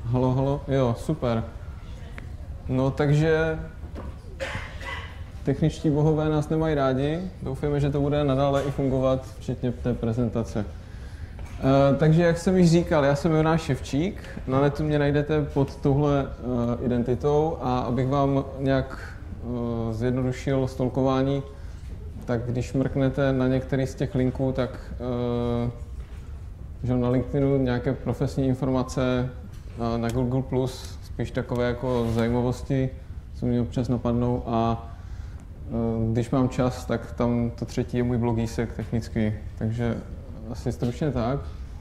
Halo, halo, jo, super. No takže techničtí bohové nás nemají rádi, doufáme, že to bude nadále i fungovat, včetně té prezentace. Takže jak jsem již říkal, já jsem Jonáš Ševčík, na netu mě najdete pod touhle identitou a abych vám nějak zjednodušil stolkování, tak když mrknete na některý z těch linků, tak že na LinkedInu nějaké profesní informace, na Google+, spíš takové jako zajímavosti, co mě občas napadnou a když mám čas, tak tam to třetí je můj blogísek technický, takže asi stručně tak.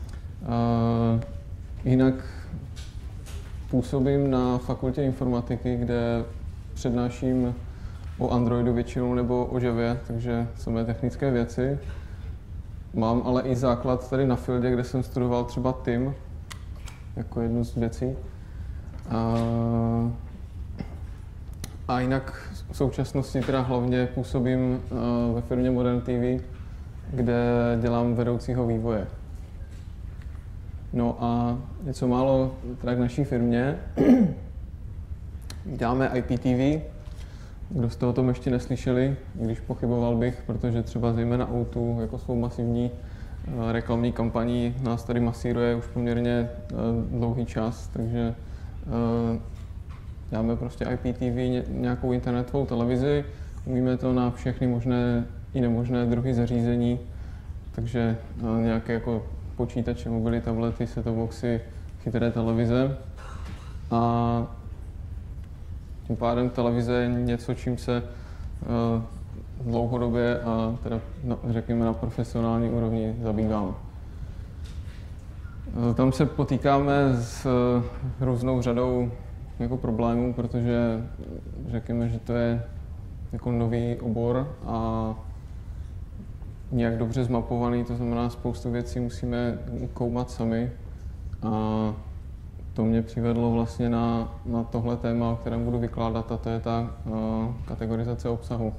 Jinak působím na fakultě informatiky, kde přednáším o Androidu většinou nebo o Javě, takže samé technické věci. Mám ale i základ tady na Fieldě, kde jsem studoval třeba TIM, jako jednu z věcí. A jinak v současnosti teda hlavně působím ve firmě Modern TV, kde dělám vedoucího vývoje. No a něco málo teda k naší firmě. Děláme IPTV, kdo jste o tom ještě neslyšeli, když pochyboval bych, protože třeba zejména O2 jako svou masivní reklamní kampaní nás tady masíruje už poměrně dlouhý čas, takže děláme prostě IPTV, nějakou internetovou televizi, umíme to na všechny možné i nemožné druhy zařízení, takže nějaké jako počítače, mobily, tablety, set-top-boxy, chytré televize. A tím pádem televize je něco, čím se dlouhodobě a teda řekněme na profesionální úrovni zabývám. Tam se potýkáme s různou řadou jako problémů, protože řekněme, že to je jako nový obor a nějak dobře zmapovaný, to znamená spoustu věcí musíme koumat sami a to mě přivedlo vlastně na tohle téma, o kterém budu vykládat, a to je ta kategorizace obsahu.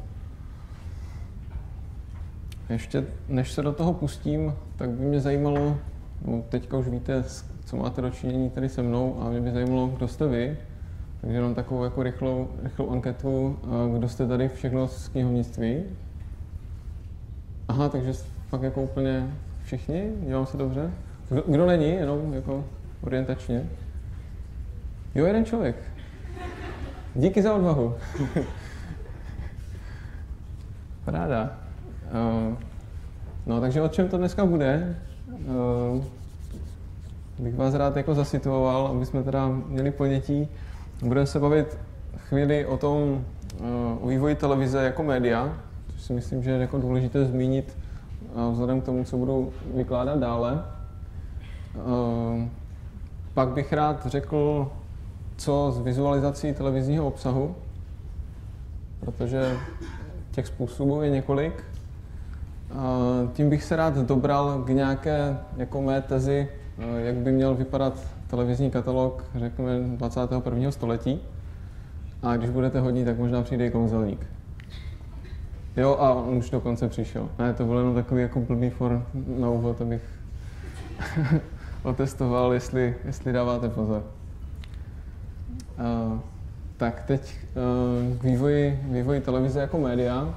Ještě než se do toho pustím, tak by mě zajímalo, no teďka už víte, co máte dočinění tady se mnou, a mě by zajímalo, kdo jste vy, takže jenom takovou jako rychlou anketu, kdo jste tady všechno z knihovnictví. Aha, takže fakt jako úplně všichni, dívám se dobře. Kdo není, jenom jako orientačně? Jo, jeden člověk. Díky za odvahu. Paráda. No, takže o čem to dneska bude? Bych vás rád jako zasituoval, aby jsme teda měli ponětí. Budeme se bavit chvíli o tom, o vývoji televize jako média, což si myslím, že je jako důležité zmínit vzhledem k tomu, co budu vykládat dále. Pak bych rád řekl, co s vizualizací televizního obsahu, protože těch způsobů je několik. Tím bych se rád dobral k nějaké jako mé tezi, jak by měl vypadat televizní katalog, řekněme, 21. století. A když budete hodní, tak možná přijde i kouzelník. Jo, a on už dokonce přišel. Ne, to byl jenom takový jako blbý for na úvod, abych otestoval, jestli dáváte pozor. Tak teď k vývoji televize jako média.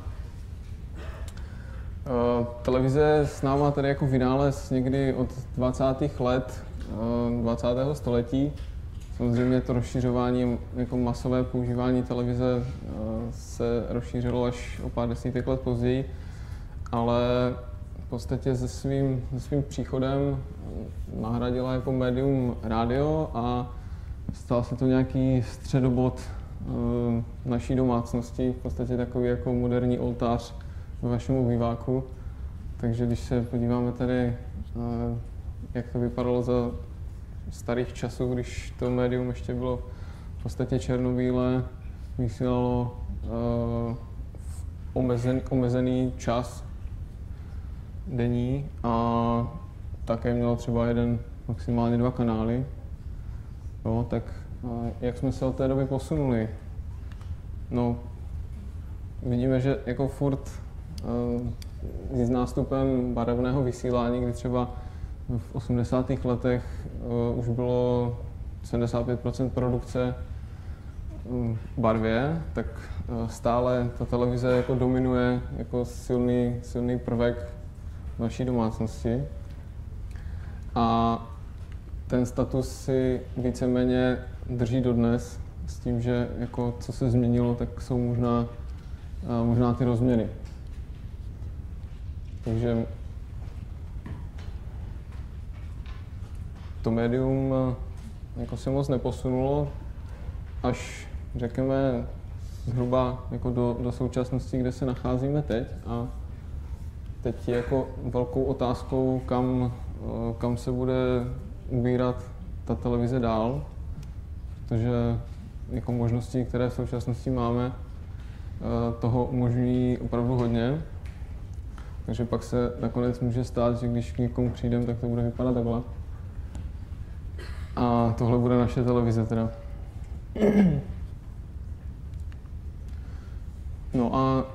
Televize s náma tady jako vynález někdy od 20. let 20. století. Samozřejmě to rozšiřování, jako masové používání televize se rozšířilo až o pár desítek let později, ale v podstatě se svým příchodem nahradila jako médium rádio a stal se to nějaký středobod naší domácnosti, v podstatě takový jako moderní oltář ve vašem obýváku. Takže když se podíváme tady, jak to vypadalo za starých časů, když to médium ještě bylo v podstatě černobílé, vysílalo omezený čas denní a také mělo třeba jeden, maximálně 2 kanály. No, tak jak jsme se od té doby posunuli? No, vidíme, že jako furt s nástupem barevného vysílání, kdy třeba v 80. letech už bylo 75% produkce barvě, tak stále ta televize jako dominuje jako silný prvek vaší domácnosti. A ten status si víceméně drží dodnes s tím, že jako co se změnilo, tak jsou možná ty rozměry. Takže to médium jako se moc neposunulo, až řekněme zhruba jako do současnosti, kde se nacházíme teď. A teď je jako velkou otázkou, kam se bude ubírat ta televize dál, protože jako možností, které v současnosti máme, toho umožňují opravdu hodně. Takže pak se nakonec může stát, že když k někomu přijdem, tak to bude vypadat takhle. A tohle bude naše televize teda. No a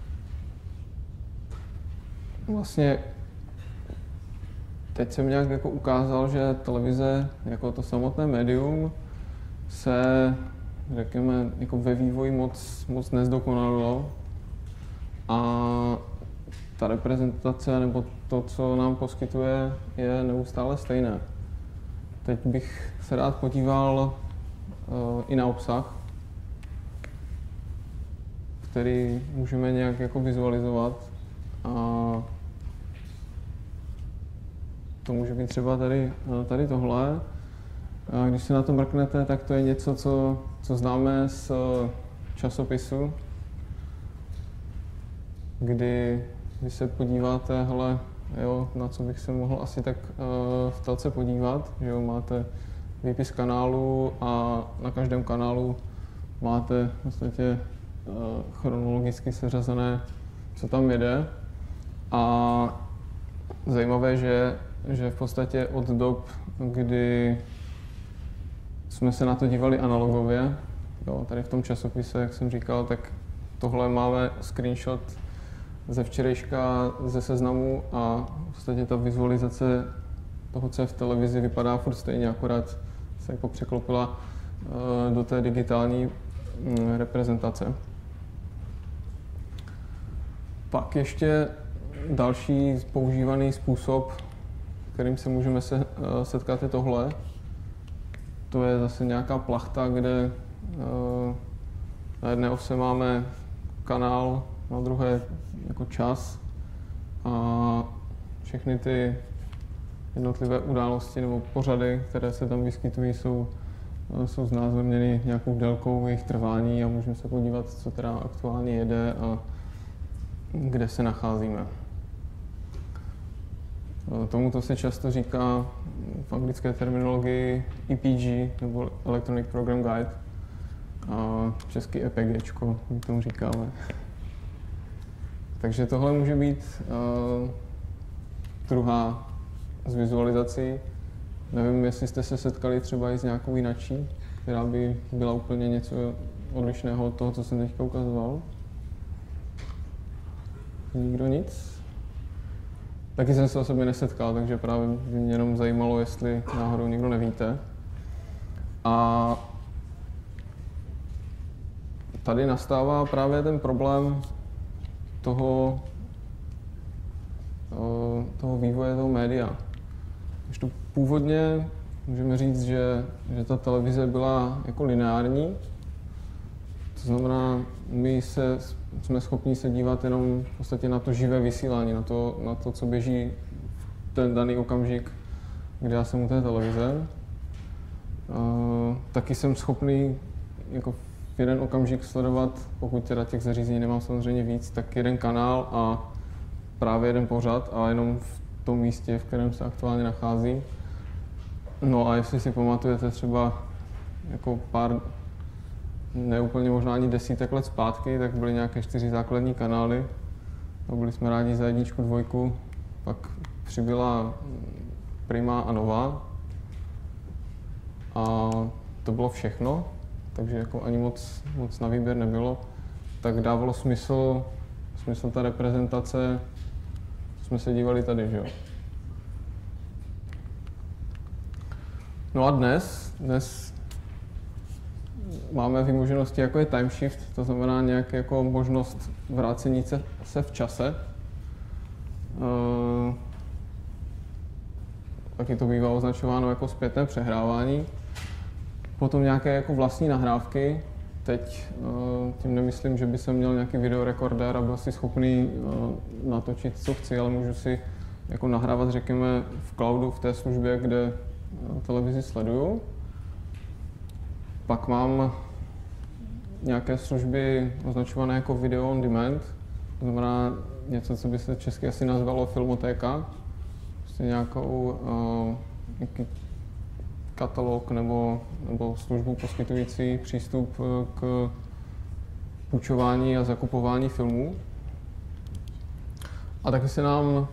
vlastně teď jsem nějak jako ukázal, že televize jako to samotné médium se, řekněme, jako ve vývoji moc nezdokonalilo. A ta reprezentace nebo to, co nám poskytuje, je neustále stejné. Teď bych se rád podíval i na obsah, který můžeme nějak jako vizualizovat. A to může být třeba tady tohle. A když se na to mrknete, tak to je něco, co známe z časopisu, kdy když se podíváte, hele, jo, na co bych se mohl asi tak v telce podívat, že jo, máte výpis kanálu a na každém kanálu máte v podstatě chronologicky seřazené, co tam jede. A zajímavé, že v podstatě od dob, kdy jsme se na to dívali analogově, jo, tady v tom časopise, jak jsem říkal, tak tohle máme screenshot ze včerejška ze Seznamu a v podstatě ta vizualizace toho, co je v televizi, vypadá furt stejně, akorát se jako překlopila do té digitální reprezentace. Pak ještě další používaný způsob, kterým se můžeme setkat, je tohle. To je zase nějaká plachta, kde na jedné ose máme kanál, na druhé jako čas a všechny ty jednotlivé události nebo pořady, které se tam vyskytují, jsou znázorněny nějakou délkou jejich trvání a můžeme se podívat, co teda aktuálně jede a kde se nacházíme. Tomuto se často říká v anglické terminologii EPG, nebo Electronic Program Guide, a česky EPGčko, my tomu říkáme. Takže tohle může být druhá z vizualizací. Nevím, jestli jste se setkali třeba i s nějakou jinačí, která by byla úplně něco odlišného od toho, co jsem teďka ukazoval. Nikdo nic? Taky jsem se osobně nesetkal, takže právě by mě jenom zajímalo, jestli náhodou někdo nevíte. A tady nastává právě ten problém toho vývoje toho média. Když to původně můžeme říct, že ta televize byla jako lineární, to znamená, my jsme schopni se dívat jenom v podstatě na to živé vysílání, na to, co běží v ten daný okamžik, kdy já jsem u té televize. Taky jsem schopný jako v jeden okamžik sledovat, pokud teda těch zařízení nemám samozřejmě víc, tak jeden kanál a právě jeden pořad a jenom v tom místě, v kterém se aktuálně nachází. No a jestli si pamatujete třeba jako pár, ne úplně možná ani desítek let zpátky, tak byly nějaké 4 základní kanály a byli jsme rádi za 1, 2, pak přibyla Prima a Nova a to bylo všechno, takže jako ani moc na výběr nebylo, tak dávalo smysl ta reprezentace, jsme se dívali tady, že jo. No a dnes máme vymoženosti, jako je time shift, to znamená nějak jako možnost vrácení se v čase. Taky to bývá označováno jako zpětné přehrávání. Potom nějaké jako vlastní nahrávky. Teď tím nemyslím, že by jsem měl nějaký videorekordér a byl si schopný natočit, co chci, ale můžu si jako nahrávat, řekněme, v cloudu, v té službě, kde televizi sleduju. Pak mám nějaké služby označované jako video on demand, to znamená něco, co by se česky asi nazvalo filmotéka. Prostě nějaký katalog nebo službu poskytující přístup k půjčování a zakupování filmů. A taky se nám,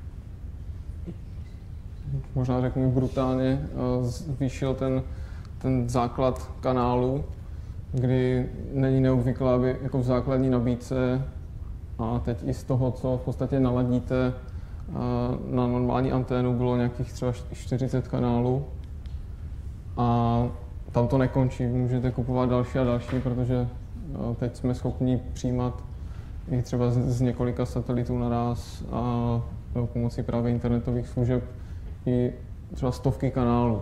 možná řeknu brutálně, zvýšil ten základ kanálu, kdy není neobvyklé, aby jako v základní nabídce a teď i z toho, co v podstatě naladíte na normální anténu, bylo nějakých třeba 40 kanálů. A tam to nekončí, můžete kupovat další a další, protože teď jsme schopni přijímat i třeba z několika satelitů naraz a pomocí právě internetových služeb i třeba stovky kanálů.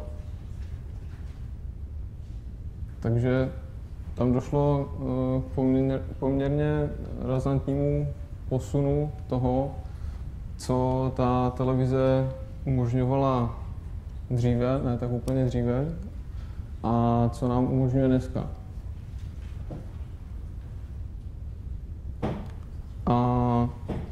Takže tam došlo k poměrně razantnímu posunu toho, co ta televize umožňovala dříve, ne tak úplně dříve, a co nám umožňuje dneska. A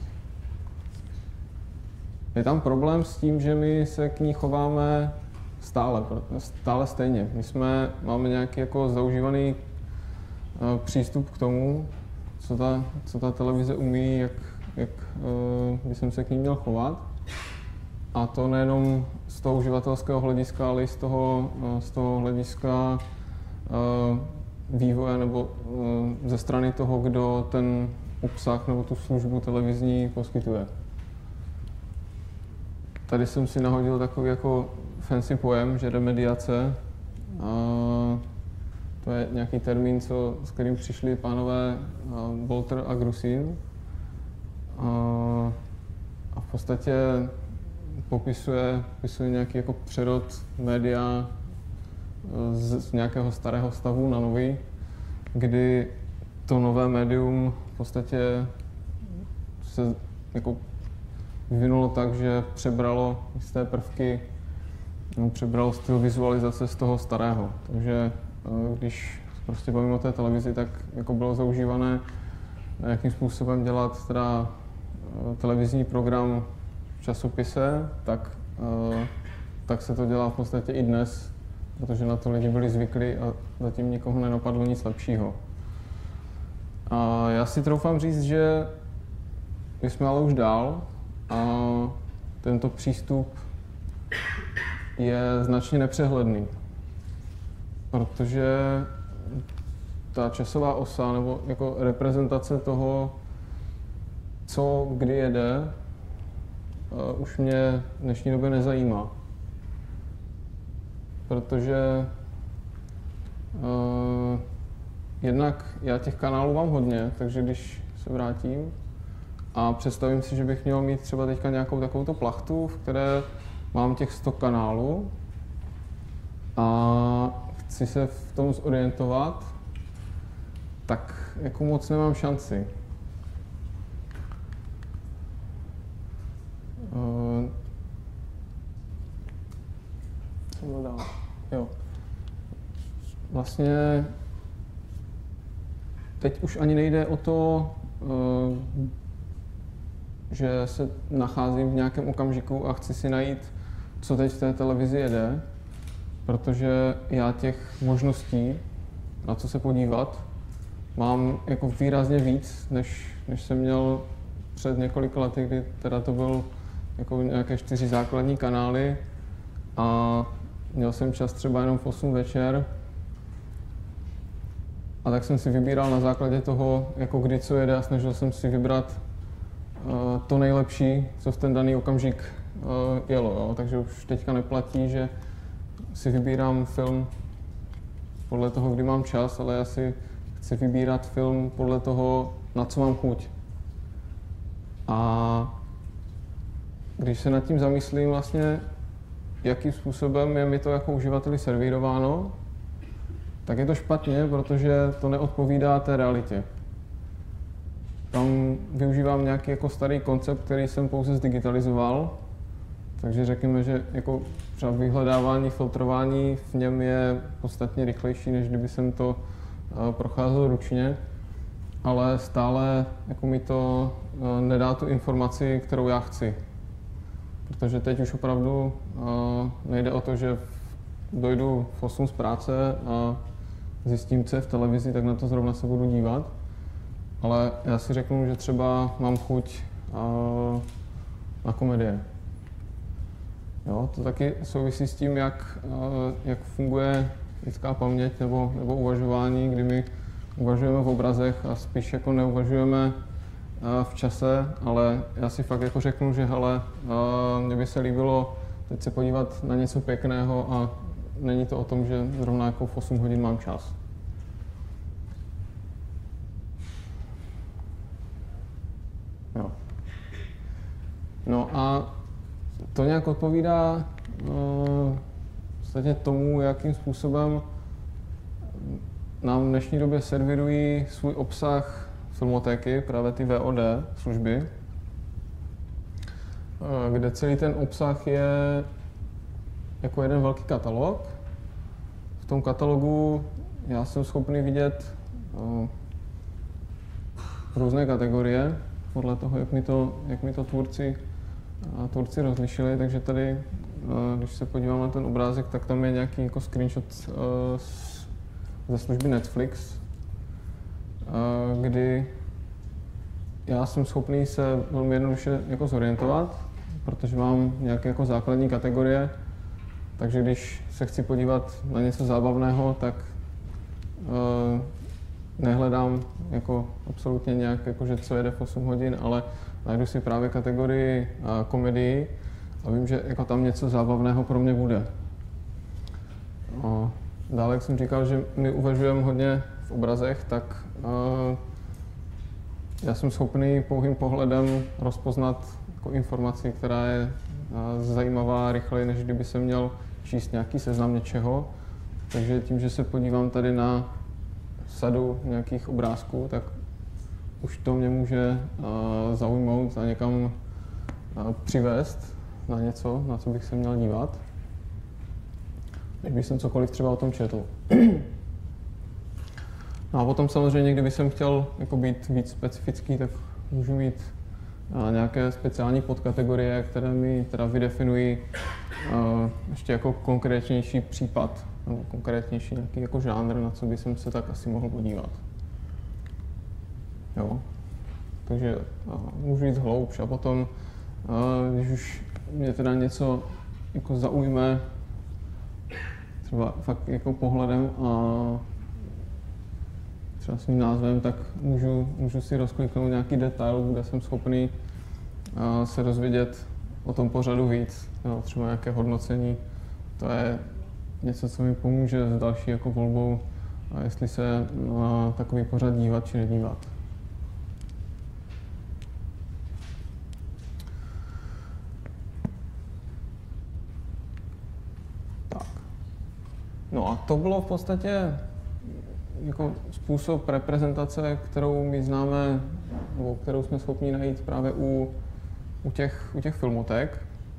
je tam problém s tím, že my se k ní chováme stále stejně. Máme nějaký jako zaužívaný přístup k tomu, co ta televize umí, jak by jsem se k ní měl chovat. A to nejenom z toho uživatelského hlediska, ale i z toho hlediska vývoje nebo ze strany toho, kdo ten obsah nebo tu službu televizní poskytuje. Tady jsem si nahodil takový jako fancy pojem, že remediace. To je nějaký termín, s kterým přišli pánové Bolter a Grusin. A v podstatě popisuje nějaký jako přerod média z nějakého starého stavu na nový, kdy to nové médium v podstatě se jako vyvinulo tak, že přebralo jisté prvky, přebralo styl vizualizace z toho starého. Takže když prostě bavíme o té televizi, tak jako bylo zaužívané, jakým způsobem dělat teda televizní program v časopise, tak se to dělá v podstatě i dnes, protože na to lidi byli zvyklí a zatím nikoho nenapadlo nic lepšího. A já si troufám říct, že my jsme ale už dál a tento přístup je značně nepřehledný, protože ta časová osa nebo jako reprezentace toho, co kdy jede, už mě v dnešní době nezajímá. Protože jednak já těch kanálů mám hodně, takže když se vrátím a představím si, že bych měl mít třeba teďka nějakou takovouto plachtu, v které mám těch 100 kanálů a chci se v tom zorientovat, tak jako moc nemám šanci. Co bylo dál? Jo. Vlastně teď už ani nejde o to, že se nacházím v nějakém okamžiku a chci si najít, co teď v té televizi jede, protože já těch možností, na co se podívat, mám jako výrazně víc, než jsem měl před několika lety, kdy teda to byl jako nějaké 4 základní kanály a měl jsem čas třeba jenom v 8 večer. A tak jsem si vybíral na základě toho, jako kdy co jede a snažil jsem si vybrat to nejlepší, co v ten daný okamžik jelo. Jo? Takže už teďka neplatí, že si vybírám film podle toho, kdy mám čas, ale já si chci vybírat film podle toho, na co mám chuť. A když se nad tím zamyslím vlastně, jakým způsobem je mi to jako uživateli servírováno, tak je to špatně, protože to neodpovídá té realitě. Tam využívám nějaký jako starý koncept, který jsem pouze zdigitalizoval, takže řekněme, že jako třeba vyhledávání, filtrování v něm je podstatně rychlejší, než kdyby jsem to procházel ručně, ale stále jako mi to nedá tu informaci, kterou já chci. Protože teď už opravdu nejde o to, že dojdu v 8 z práce a zjistím, co je v televizi, tak na to zrovna se budu dívat. Ale já si řeknu, že třeba mám chuť na komedie. Jo, to taky souvisí s tím, jak funguje lidská paměť nebo uvažování, kdy my uvažujeme v obrazech a spíš jako neuvažujeme v čase, ale já si fakt jako řeknu, že hele, mně by se líbilo teď se podívat na něco pěkného a není to o tom, že zrovna jako v 8 hodin mám čas. Jo. No a to nějak odpovídá vlastně tomu, jakým způsobem nám v dnešní době servírují svůj obsah filmotéky, právě ty VOD služby, kde celý ten obsah je jako jeden velký katalog. V tom katalogu já jsem schopný vidět různé kategorie podle toho, jak mi to tvůrci rozlišili, takže tady, když se podívám na ten obrázek, tak tam je nějaký jako screenshot ze služby Netflix, kdy já jsem schopný se velmi jednoduše jako zorientovat, protože mám nějaké jako základní kategorie, takže když se chci podívat na něco zábavného, tak nehledám jako absolutně nějak, jako, že co jede v 8 hodin, ale najdu si právě kategorii komedii a vím, že jako tam něco zábavného pro mě bude. Dále, jak jsem říkal, že my uvažujeme hodně v obrazech, tak já jsem schopný pouhým pohledem rozpoznat jako informaci, která je zajímavá rychleji, než kdyby jsem měl číst nějaký seznam něčeho. Takže tím, že se podívám tady na sadu nějakých obrázků, tak už to mě může zaujmout a někam přivést na něco, na co bych se měl dívat, než bych jsem cokoliv třeba o tom četl. No a potom samozřejmě, kdyby jsem chtěl jako být víc specifický, tak můžu mít nějaké speciální podkategorie, které mi teda vydefinují ještě jako konkrétnější případ, nebo konkrétnější nějaký jako žánr, na co by jsem se tak asi mohl podívat. Jo. Takže můžu jít hloubš a potom, když už mě teda něco jako zaujme, třeba fakt jako pohledem a třeba svým názvem, tak můžu si rozkliknout nějaký detail, kde jsem schopný se dozvědět o tom pořadu víc, jo, třeba nějaké hodnocení. To je něco, co mi pomůže s další jako volbou, a jestli se na takový pořad dívat či nedívat. Tak. No a to bylo v podstatě jako způsob reprezentace, kterou my známe, nebo kterou jsme schopni najít právě u těch filmoték.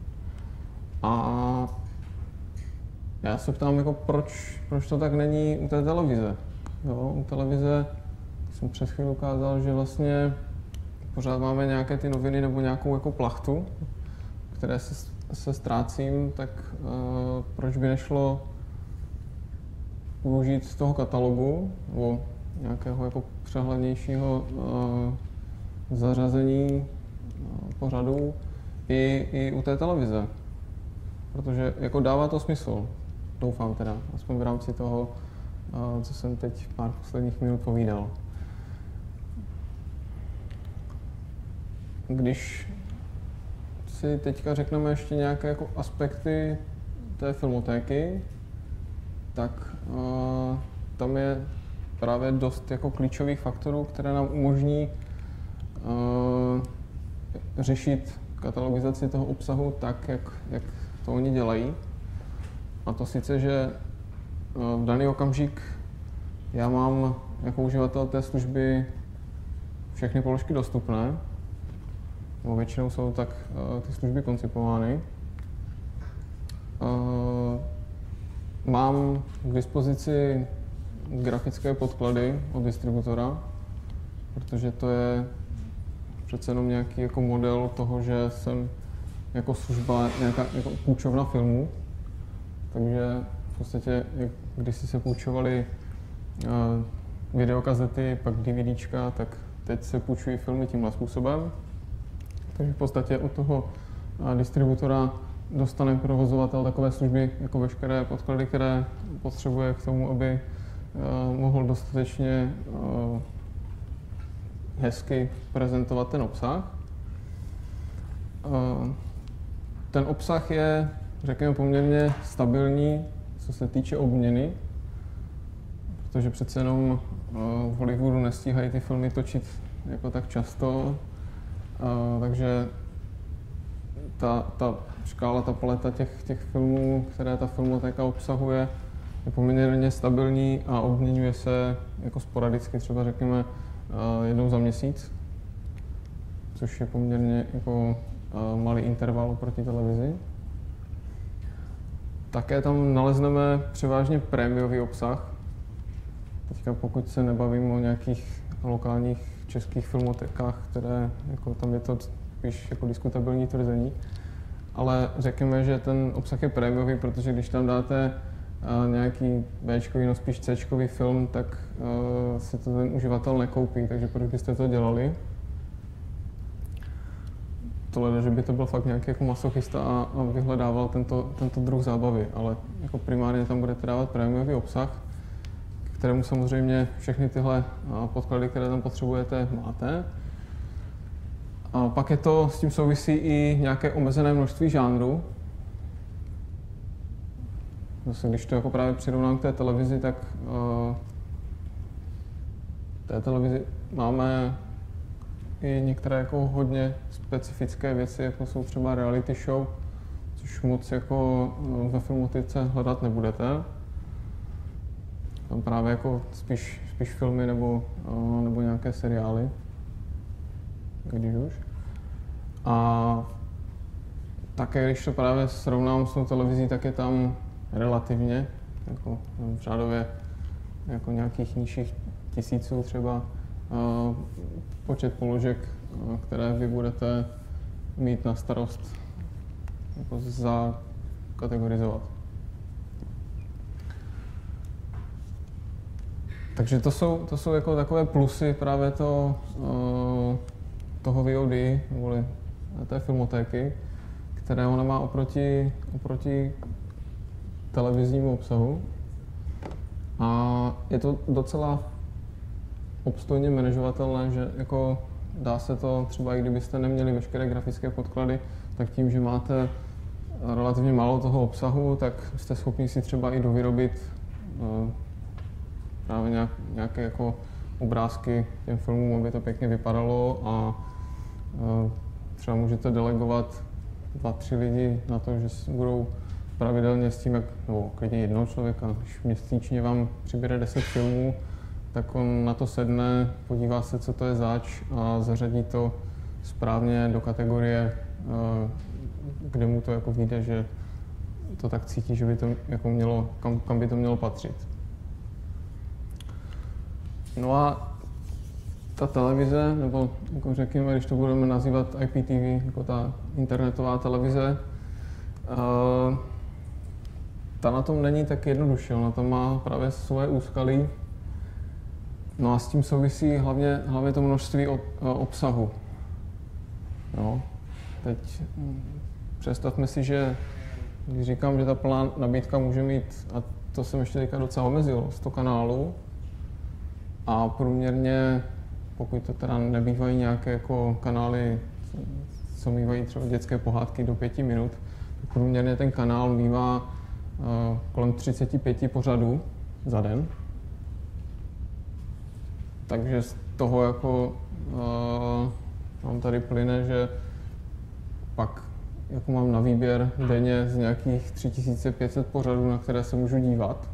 A já se ptám, jako proč to tak není u té televize. Jo, u televize jsem před chvíli ukázal, že vlastně pořád máme nějaké ty noviny nebo nějakou jako plachtu, které se ztrácím, tak proč by nešlo využít z toho katalogu nebo nějakého jako přehlednějšího zařazení pořadů i u té televize. Protože jako dává to smysl, doufám teda, aspoň v rámci toho, co jsem teď pár posledních minut povídal. Když si teďka řekneme ještě nějaké jako aspekty té filmotéky, tak tam je právě dost jako klíčových faktorů, které nám umožní řešit katalogizaci toho obsahu tak, jak to oni dělají. A to sice, že v daný okamžik já mám jako uživatel té služby všechny položky dostupné, nebo většinou jsou tak ty služby koncipovány. Mám k dispozici grafické podklady od distributora, protože to je přece jenom nějaký jako model toho, že jsem jako služba nějaká jako půjčovna filmů. Takže v podstatě, když si se půjčovaly videokazety, pak DVDčka, tak teď se půjčují filmy tímhle způsobem. Takže v podstatě od toho distributora dostane provozovatel takové služby jako veškeré podklady, které potřebuje k tomu, aby mohl dostatečně hezky prezentovat ten obsah. Ten obsah je, řekněme, poměrně stabilní, co se týče obměny, protože přece jenom v Hollywoodu nestíhají ty filmy točit jako tak často, takže ta škála, ta paleta těch filmů, které ta filmotéka obsahuje, je poměrně stabilní a obměňuje se jako sporadicky, třeba řekněme jednou za měsíc, což je poměrně jako malý interval oproti televizi. Také tam nalezneme převážně prémiový obsah. Teďka pokud se nebavím o nějakých lokálních českých filmotekách, které jako tam je to spíš jako diskutabilní tvrzení, ale řekněme, že ten obsah je prémiový, protože když tam dáte nějaký Bčkový, no spíš Cčkový film, tak si to ten uživatel nekoupí, takže proč byste to dělali? Tohle, že by to byl fakt nějaký jako masochista a vyhledával tento druh zábavy, ale jako primárně tam budete dávat prémiový obsah, kterému samozřejmě všechny tyhle podklady, které tam potřebujete, máte. A pak je to, s tím souvisí i nějaké omezené množství žánrů. Zase, když to jako právě přirovnám k té televizi, tak v té televizi máme i některé jako hodně specifické věci, jako jsou třeba reality show, což moc jako ve filmotice hledat nebudete. Tam právě jako spíš filmy nebo nějaké seriály, když už. A také, když to právě srovnám s tou televizí, tak je tam relativně, jako v řádově jako nějakých nižších tisíců třeba počet položek, které vy budete mít na starost jako zakategorizovat. Takže to jsou jako takové plusy právě toho VOD, neboli té filmotéky, které ona má oproti televiznímu obsahu. A je to docela obstojně manažovatelné, že jako dá se to třeba, i kdybyste neměli veškeré grafické podklady, tak tím, že máte relativně málo toho obsahu, tak jste schopni si třeba i dovyrobit právě nějaké jako obrázky těm filmům, aby to pěkně vypadalo a třeba můžete delegovat 2-3 lidi na to, že budou pravidelně s tím, nebo klidně jednoho člověka, když měsíčně vám přibere 10 filmů, tak on na to sedne, podívá se, co to je zač a zařadí to správně do kategorie, kde mu to jako vyjde, že to tak cítí, že by to jako mělo, kam by to mělo patřit. No a ta televize, nebo jako řekněme, když to budeme nazývat IPTV, jako ta internetová televize, ta na tom není tak jednoduše, ona tam má právě svoje úskalí. No a s tím souvisí hlavně to množství obsahu. No, teď představme si, že když říkám, že ta plná nabídka může mít, a to jsem ještě teďka docela omezil, 100 kanálů a průměrně, pokud to teda nebývají nějaké jako kanály, co mývají třeba dětské pohádky do 5 minut, tak průměrně ten kanál mývá kolem 35 pořadů za den. Takže z toho jako mám tady plyne, že pak jako mám na výběr denně z nějakých 3500 pořadů, na které se můžu dívat.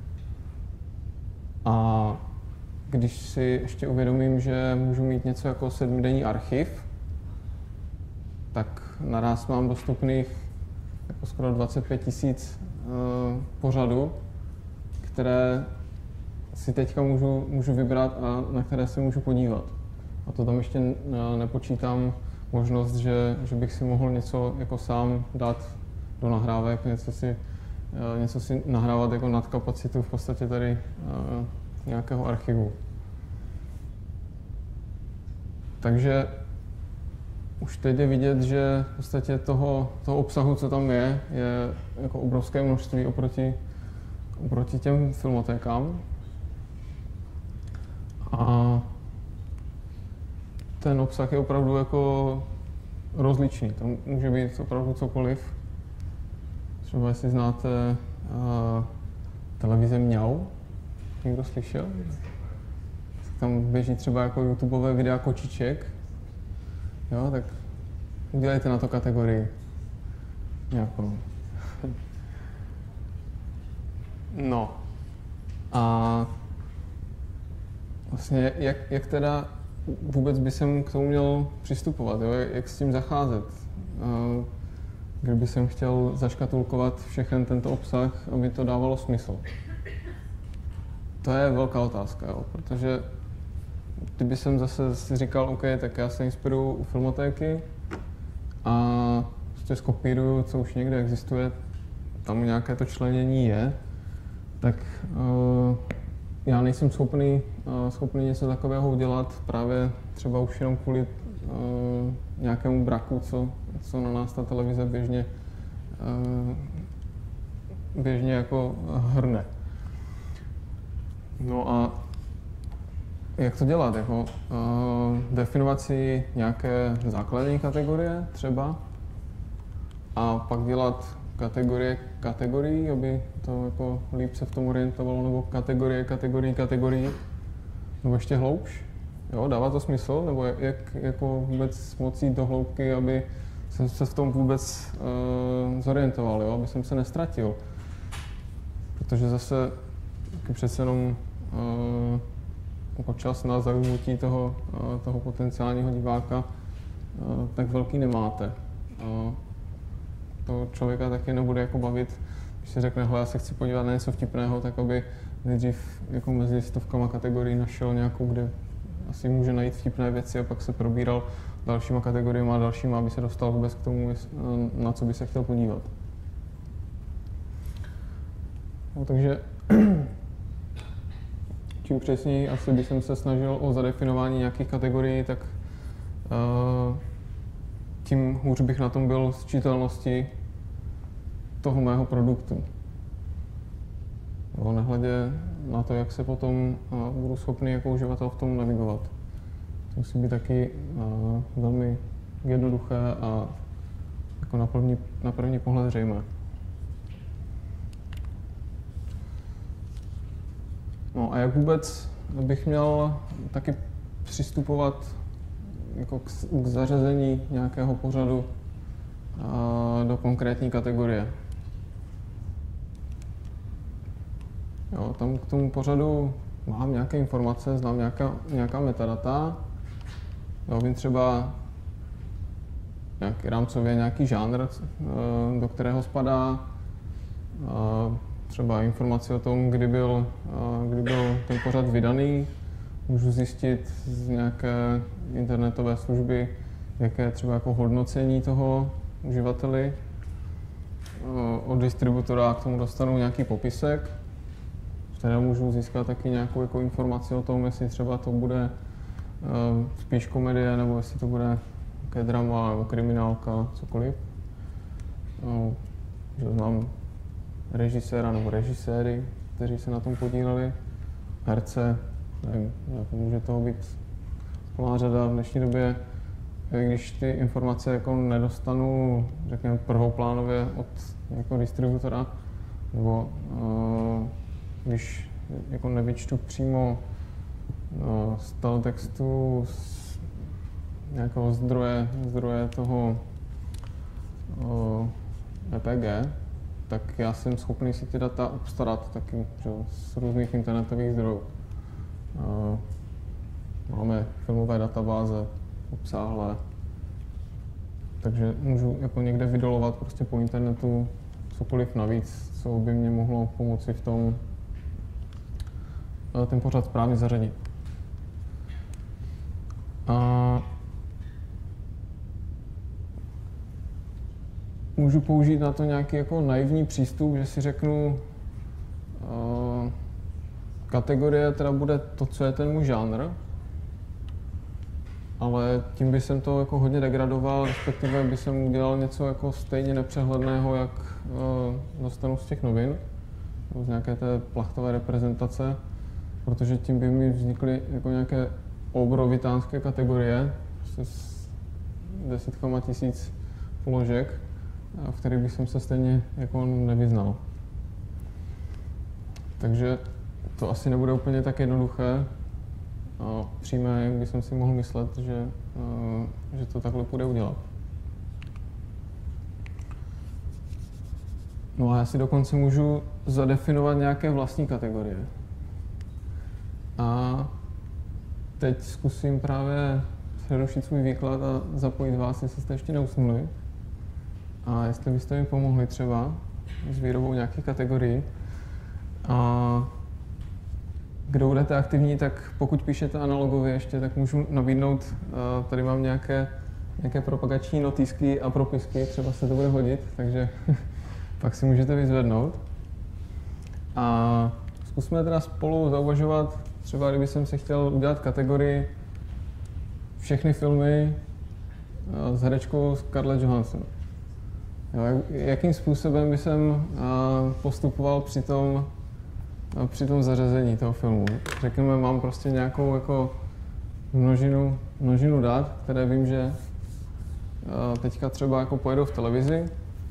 A když si ještě uvědomím, že můžu mít něco jako 7denní archiv, tak naraz mám dostupných jako skoro 25 000 pořadů, které si teďka můžu vybrat a na které se můžu podívat. A to tam ještě nepočítám možnost, že bych si mohl něco jako sám dát do nahrávek, něco si nahrávat jako nad kapacitu v podstatě tady nějakého archivu. Takže už teď je vidět, že v podstatě toho obsahu, co tam je jako obrovské množství oproti těm filmotékám. A ten obsah je opravdu jako rozličný. Tam může být opravdu cokoliv. Třeba jestli znáte televize Mňau, někdo slyšel? Tam běží třeba jako YouTubeové videa kočiček. Jo, tak udělejte na to kategorii nějakou. No. A vlastně jak teda vůbec by jsem k tomu měl přistupovat, jo? Jak s tím zacházet? Kdyby jsem chtěl zaškatulkovat všechen tento obsah, aby to dávalo smysl. To je velká otázka, jo? Protože kdyby jsem zase si říkal, OK, tak já se inspiruju u filmotéky a prostě skopíruju, co už někde existuje, tam nějaké to členění je, tak já nejsem schopný něco takového udělat právě třeba už jenom kvůli nějakému braku, co na nás ta televize běžně jako hrne. No a jak to dělat? Jako, definovat si nějaké základní kategorie třeba a pak dělat kategorii, aby to jako líp se v tom orientovalo, nebo kategorii, nebo ještě hloubš. Jo, dává to smysl? Nebo jak jako vůbec moci jít do hloubky, aby jsem se v tom vůbec zorientoval, jo? Aby jsem se nestratil. Protože zase přece jenom jako čas na zaujmutí toho potenciálního diváka tak velký nemáte. To člověka taky nebude jako bavit, když si řekne, já se chci podívat na něco vtipného, tak aby nejdřív jako mezi stovkama kategorií našel nějakou, kde asi může najít vtipné věci a pak se probíral dalšíma kategoriemi a dalšíma, aby se dostal vůbec k tomu, na co by se chtěl podívat. No, takže čím přesněji asi bych se snažil o zadefinování nějakých kategorií, tak tím hůř bych na tom byl z čitelnosti toho mého produktu. Jo, nehledě na to, jak se potom budu schopný jako uživatel v tom navigovat. To musí být taky velmi jednoduché a jako na první pohled zřejmé. No a jak vůbec bych měl taky přistupovat jako k zařazení nějakého pořadu do konkrétní kategorie. Jo, tam k tomu pořadu mám nějaké informace, znám nějaká metadata. Jo, vím třeba rámcově nějaký žánr, do kterého spadá. Třeba informace o tom, kdy byl ten pořad vydaný. Můžu zjistit z nějaké internetové služby, jaké je třeba jako hodnocení toho uživateli. Od distributora k tomu dostanu nějaký popisek, které můžu získat taky nějakou jako informaci o tom, jestli třeba to bude spíš komedie, nebo jestli to bude nějaké drama, nebo kriminálka, cokoliv. Že znám režiséra nebo režiséry, kteří se na tom podíleli, herce, nevím, může toho být plná řada v dnešní době. Když ty informace jako nedostanu, řekněme, prvoplánově od nějakého distributora, nebo když jako nevyčtu přímo z teletextu, z nějakého zdroje toho EPG, tak já jsem schopný si ty data obstarat taky, že, z různých internetových zdrojů. Máme filmové databáze obsáhlé, takže můžu jako někde vydolovat prostě po internetu cokoliv navíc, co by mě mohlo pomoci v tom ten pořad správně zařadit. A můžu použít na to nějaký jako naivní přístup, že si řeknu, kategorie teda bude to, co je ten můj žánr, ale tím by jsem to jako hodně degradoval, respektive by jsem udělal něco jako stejně nepřehledného, jak dostanu z těch novin, z nějaké té plachtové reprezentace, protože tím by mi vznikly jako nějaké obrovitánské kategorie s desítkama tisíc položek, v kterých bych se stejně jako nevyznal. Takže to asi nebude úplně tak jednoduché a přímé, jak bych si mohl myslet, že to takhle půjde udělat. No a já si dokonce můžu zadefinovat nějaké vlastní kategorie. A teď zkusím právě přerušit svůj výklad a zapojit vás, jestli jste ještě neusnuli. A jestli byste mi pomohli třeba s výrobou nějakých kategorií. A kdo budete aktivní, tak pokud píšete analogově ještě, tak můžu nabídnout, tady mám nějaké propagační notýsky a propisky, třeba se to bude hodit, takže pak si můžete vyzvednout. A zkusme teda spolu zauvažovat, třeba kdyby jsem si chtěl udělat kategorii všechny filmy s herečkou Scarlett Johansson. Jo, jakým způsobem by jsem postupoval při tom zařazení toho filmu. Řekněme, mám prostě nějakou jako množinu dat, které vím, že teďka třeba jako pojedou v televizi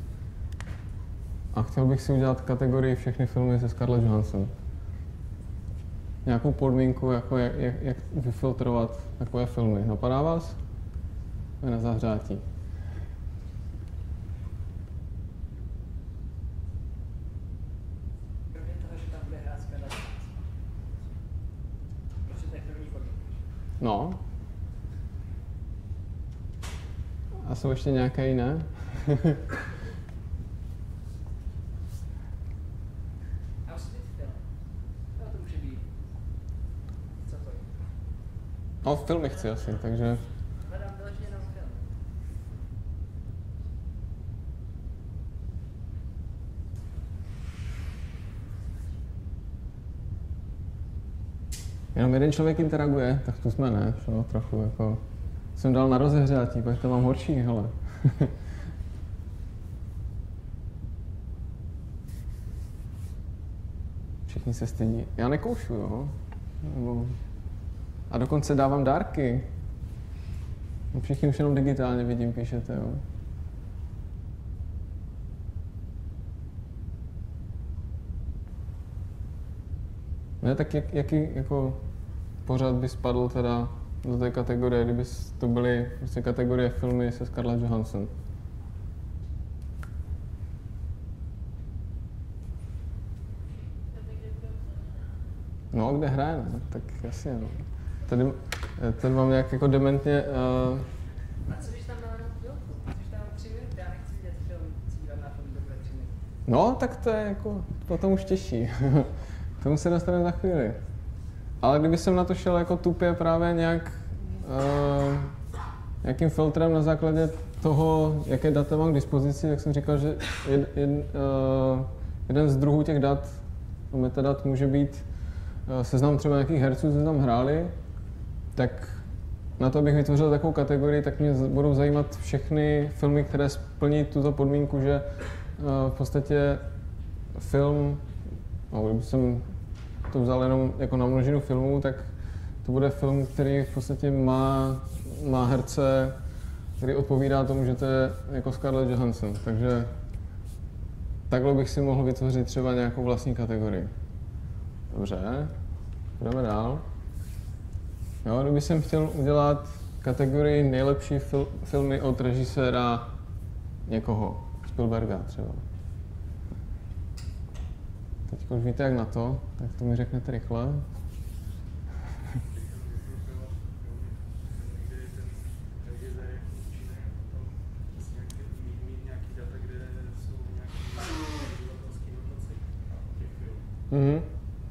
a chtěl bych si udělat kategorii všechny filmy se Scarlett Johansson. Nějakou podmínku, jako jak vyfiltrovat takové filmy. Napadá vás? To je na zahřátí. No. A jsou ještě nějaké jiné? No, filmy chci asi, takže... Jenom jeden člověk interaguje, tak zkusme ne, šo, trochu jako... Jsem dal na rozehřátí, pak to mám horší, hele. Všichni se stydí. Já nekoušu, jo? A dokonce dávám dárky. Všichni už jenom digitálně vidím, píšete, jo? Ne, tak jaký jako pořad by spadl teda do té kategorie, kdyby to byly prostě kategorie filmy se Scarlett Johansson? No, kde hraje, ne? Tak jasně, no. Tady mám nějak jako dementně... A co když tam dáme chvilku? Když tam 3 minuty, já nechci vidět film, chci dívat na film do 3 minuty. No, tak to je jako potom už těžší. K tomu se dostaneme za chvíli. Ale kdyby jsem na to šel jako tupě právě nějakým filtrem na základě toho, jaké data mám k dispozici, tak jsem říkal, že jeden z druhů těch dat, metadat, může být seznam třeba nějakých herců, co tam hráli, tak na to, abych vytvořil takovou kategorii, tak mě budou zajímat všechny filmy, které splní tuto podmínku, že v podstatě film, no, kdyby jsem to vzal jenom jako na množinu filmů, tak to bude film, který v podstatě má herce, který odpovídá tomu, že to je jako Scarlett Johansson. Takže takhle bych si mohl vytvořit třeba nějakou vlastní kategorii. Dobře, jdeme dál. Jo, kdyby jsem chtěl udělat kategorii nejlepší filmy od režiséra někoho, Spielberga třeba. Teď už víte jak na to, tak to mi řeknete rychle. Mhm.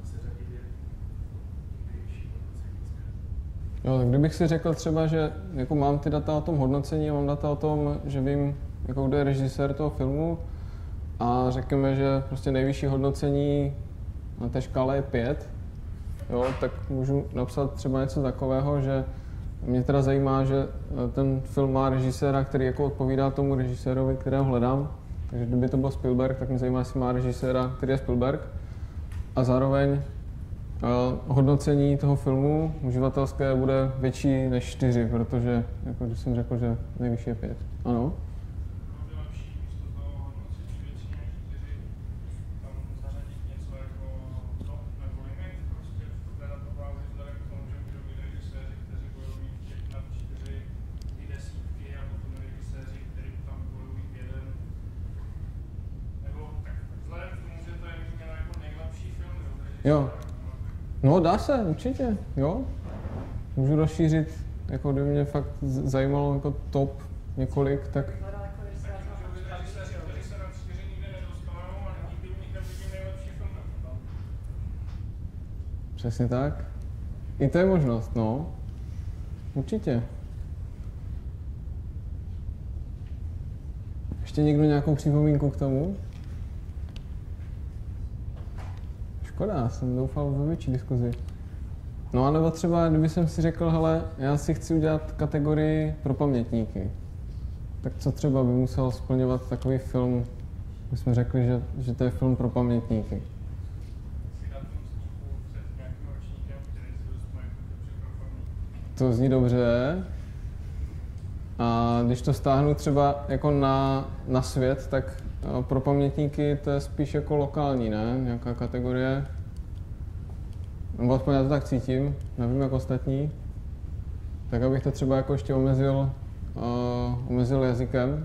Jo, tak kdybych si řekl třeba, že jako mám ty data o tom hodnocení a mám data o tom, že vím, jako kdo je režisér toho filmu a řekněme, že prostě nejvyšší hodnocení na té škále je 5, jo, tak můžu napsat třeba něco takového, že mě teda zajímá, že ten film má režiséra, který jako odpovídá tomu režisérovi, kterého hledám. Takže kdyby to byl Spielberg, tak mě zajímá, jestli má režiséra, který je Spielberg. A zároveň hodnocení toho filmu uživatelské bude větší než 4, protože, jako když jsem řekl, že nejvyšší je 5. Ano? Jo. No dá se, určitě, jo. Můžu rozšířit, jako kdyby mě fakt zajímalo jako top několik, tak... Přesně tak. I to je možnost, no. Určitě. Ještě někdo nějakou připomínku k tomu? Škoda, jsem doufal ve větší diskuzi. No a nebo třeba, kdyby jsem si řekl, hele, já si chci udělat kategorii pro pamětníky. Tak co třeba by musel splňovat takový film, my jsme řekli, že to je film pro pamětníky. To zní dobře. A když to stáhnu třeba jako na svět, tak pro pamětníky to je spíš jako lokální, ne? Nějaká kategorie. Nebo aspoň já to tak cítím, nevím jak ostatní. Tak abych to třeba jako ještě omezil jazykem.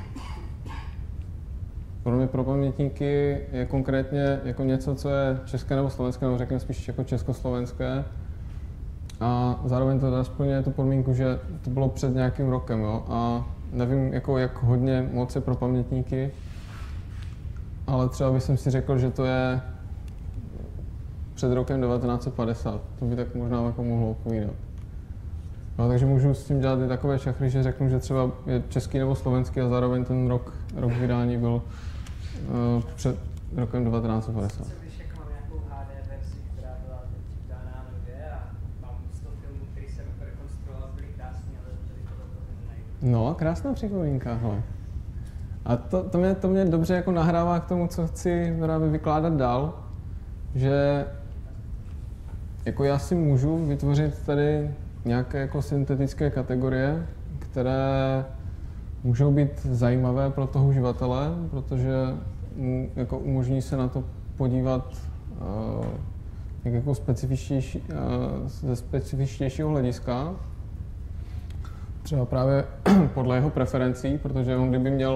Pro mě pro pamětníky je konkrétně jako něco, co je české nebo slovenské, nebo řekněme spíš jako československé. A zároveň to aspoň je tu podmínku, že to bylo před nějakým rokem, jo? A nevím, jako, jak hodně moc je pro pamětníky, ale třeba bych si řekl, že to je před rokem 1950. To by tak možná jako mohlo odpovídat. No, takže můžu s tím dělat i takové šachry, že řeknu, že třeba je český nebo slovenský a zároveň ten rok vydání byl před rokem 1950. Co když jako mám nějakou HD verzi, která byla teď dána nově a mám 100 filmů, který jsem jako rekonstruoval, byly krásný, ale tady tohle nejde. No, krásná připomínka, hele. A to mě dobře jako nahrává k tomu, co chci právě vykládat dál, že jako já si můžu vytvořit tady nějaké jako syntetické kategorie, které můžou být zajímavé pro toho uživatele, protože jako umožní se na to podívat jako ze specifičtějšího hlediska. Třeba právě podle jeho preferencí, protože on kdyby měl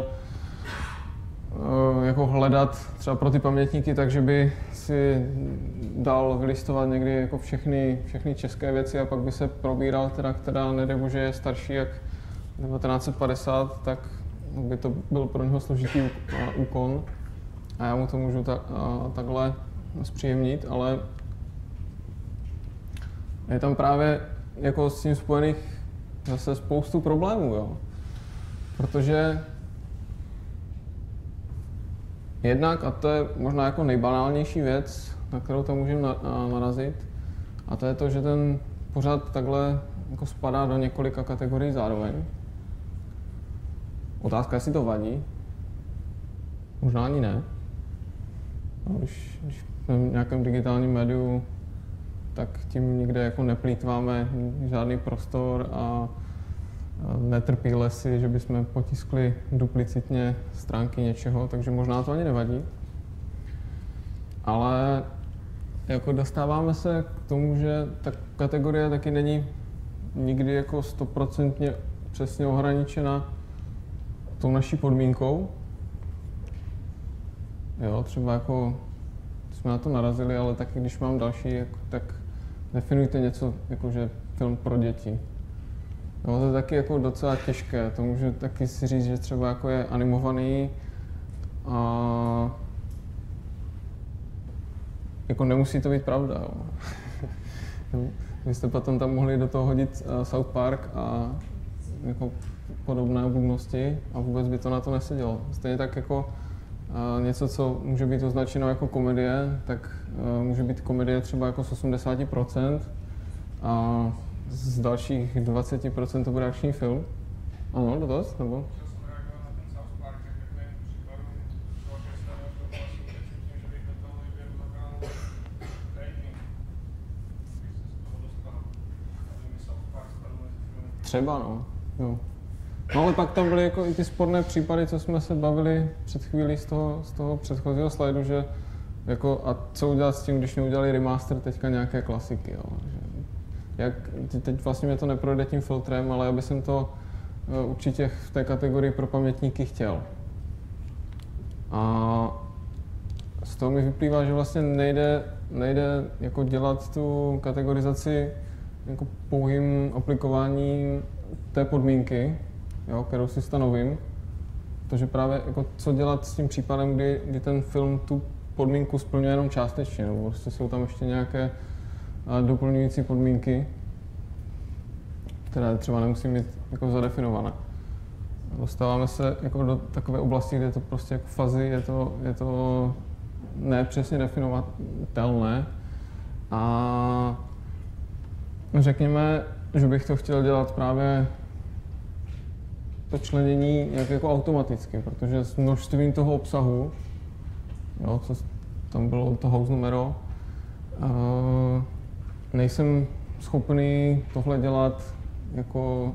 jako hledat třeba pro ty pamětníky, takže by si dal vylistovat někdy jako všechny české věci a pak by se probíral teda, která nedej bože je starší jak 1950, tak by to byl pro něho složitý úkon a já mu to můžu takhle zpříjemnit, ale je tam právě jako s tím spojených zase spoustu problémů, jo. Protože jednak, a to je možná jako nejbanálnější věc, na kterou to můžeme narazit, a to je to, že ten pořad takhle jako spadá do několika kategorií zároveň. Otázka, jestli to vadí. Možná ani ne. No, když jsme v nějakém digitálním médiu, tak tím nikde jako neplýtváme žádný prostor a netrpíle si, že bychom potiskli duplicitně stránky něčeho, takže možná to ani nevadí. Ale jako dostáváme se k tomu, že ta kategorie taky není nikdy jako 100% přesně ohraničena tou naší podmínkou. Jo, třeba jako jsme na to narazili, ale taky když mám další, jako, tak definujte něco, jako že film pro děti. Jo, to je taky jako docela těžké, to můžu taky si říct, že třeba jako je animovaný a jako nemusí to být pravda. Jo. Vy jste potom tam mohli do toho hodit South Park a jako podobné obludnosti a vůbec by to na to nesedělo. Stejně tak jako něco, co může být označeno jako komedie, tak může být komedie třeba jako z 80% a z dalších 20% to bude akční film. Ano, dotaz? Nebo? Třeba, no. Jo. No ale pak tam byly jako i ty sporné případy, co jsme se bavili před chvílí z toho předchozího slajdu, že jako a co udělat s tím, když neudělali remaster teďka nějaké klasiky, jo. Že, jak, teď vlastně mě to neprojde tím filtrem, ale já bych to určitě v té kategorii pro pamětníky chtěl. A z toho mi vyplývá, že vlastně nejde jako dělat tu kategorizaci jako pouhým aplikováním té podmínky, jo, kterou si stanovím. Protože právě jako co dělat s tím případem, kdy ten film tu podmínku splňuje jenom částečně, nebo prostě jsou tam ještě nějaké doplňující podmínky, které třeba nemusí mít jako zadefinované. Dostáváme se jako do takové oblasti, kde je to prostě jako fuzzy, je to nepřesně definovatelné. A řekněme, že bych to chtěl dělat právě to členění nějak jako automaticky, protože s množstvím toho obsahu, jo, co tam bylo to house numero, nejsem schopný tohle dělat jako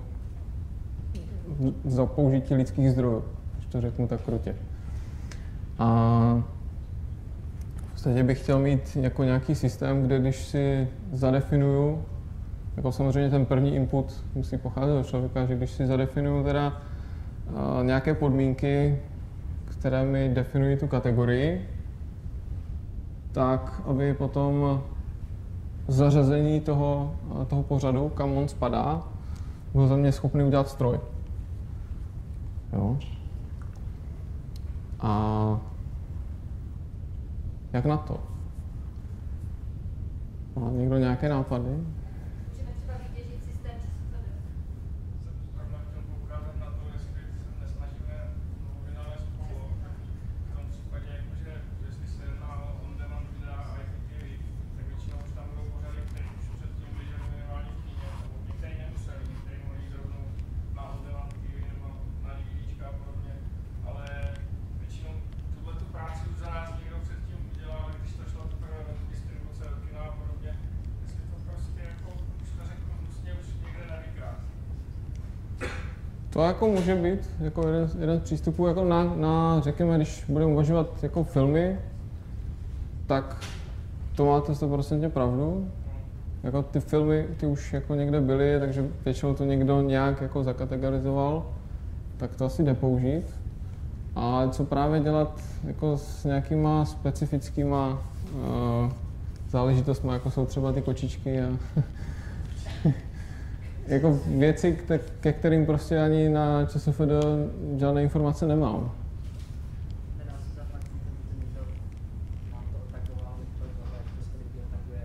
za použití lidských zdrojů, když to řeknu tak krutě. A v podstatě bych chtěl mít jako nějaký systém, kde když si zadefinuju, jako samozřejmě ten první input musí pocházet od člověka, že když si zadefinuju teda nějaké podmínky, které mi definují tu kategorii, tak aby potom zařazení toho pořadu, kam on spadá, byl za mě schopný udělat stroj. Jo. A jak na to? Má někdo nějaké nápady? To jako může být jako jeden z přístupů jako na řekněme, když budeme uvažovat jako filmy, tak to máte 100% pravdu. Jako ty filmy, ty už jako někde byly, takže většinou to někdo nějak jako zakategorizoval, tak to asi jde použít. A co právě dělat jako s nějakýma specifickýma záležitostmi, jako jsou třeba ty kočičky a jako věci, ke kterým prostě ani na ČSFD žádné informace nemám. Nedá se zaplatit, že někdo má to otagoval, jak to se lidi otaguje.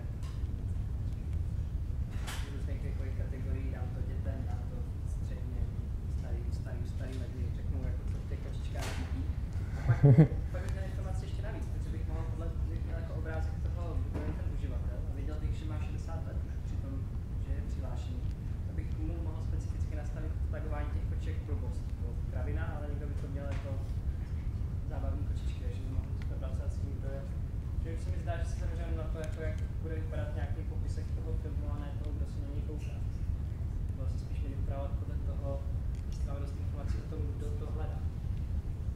Různých věkových kategorií, dám to dětem, dám to středně, starý lidi, řeknu, jako co v těch kočičkách vidí. A pak bych měl informace ještě navíc, protože bych mohl podle jako obrázek toho, kdo je ten uživatel a viděl bych, že má 60 let už při tom, že je přihlášený. Bych mu mohl specificky nastavit tagování těch koček blbost. Kravina, ale někdo by to měl jako zábavní kočičky, takže by mohl pracovat s tím, kdo je. Že se mi zdá, že se zaměřujeme na to, jako jak bude vypadat nějaký popisek toho filmu, a ne toho, kdo se na něj kouká. Vlastně spíš měli upravovat podle toho, stále dost informací o tom, kdo to hledá.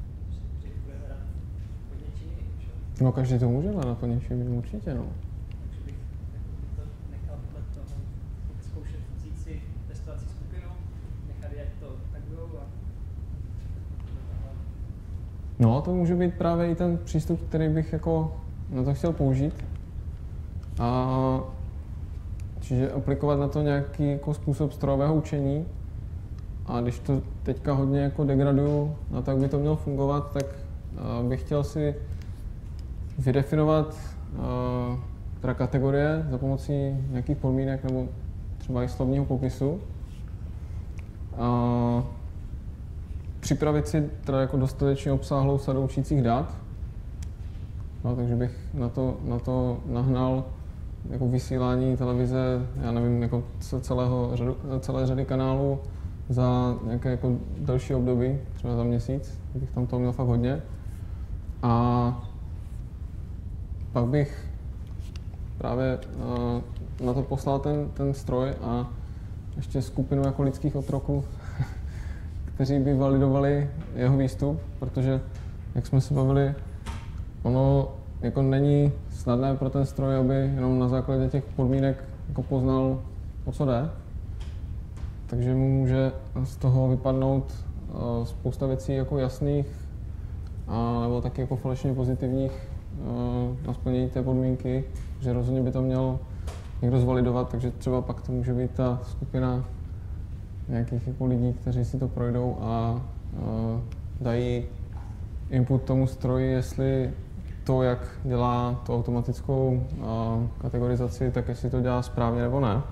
Že bude hledat pod něčím jiným. No každý to může hledat pod něčím jiným, určitě, no. No, to může být právě i ten přístup, který bych jako na to chtěl použít. Čiže aplikovat na to nějaký jako způsob strojového učení. A když to teďka hodně jako degraduju na to, jak by to mělo fungovat, tak bych chtěl si vydefinovat teda kategorie za pomocí nějakých podmínek nebo třeba i slovního popisu. Připravit si teda jako dostatečně obsáhlou sadu učících dat. No, takže bych na to nahnal jako vysílání televize, já nevím, jako celé řady kanálů za nějaké jako další období, třeba za měsíc, bych tam toho měl fakt hodně. A pak bych právě na to poslal ten stroj a ještě skupinu jako lidských otroků, kteří by validovali jeho výstup, protože, jak jsme se bavili, ono jako není snadné pro ten stroj, aby jenom na základě těch podmínek jako poznal, o co jde. Takže mu může z toho vypadnout spousta věcí jako jasných, nebo taky jako falešně pozitivních na splnění té podmínky, že rozhodně by to měl někdo zvalidovat, takže třeba pak to může být ta skupina nějakých jako lidí, kteří si to projdou a dají input tomu stroji, jestli to, jak dělá tu automatickou kategorizaci, tak jestli to dělá správně nebo ne.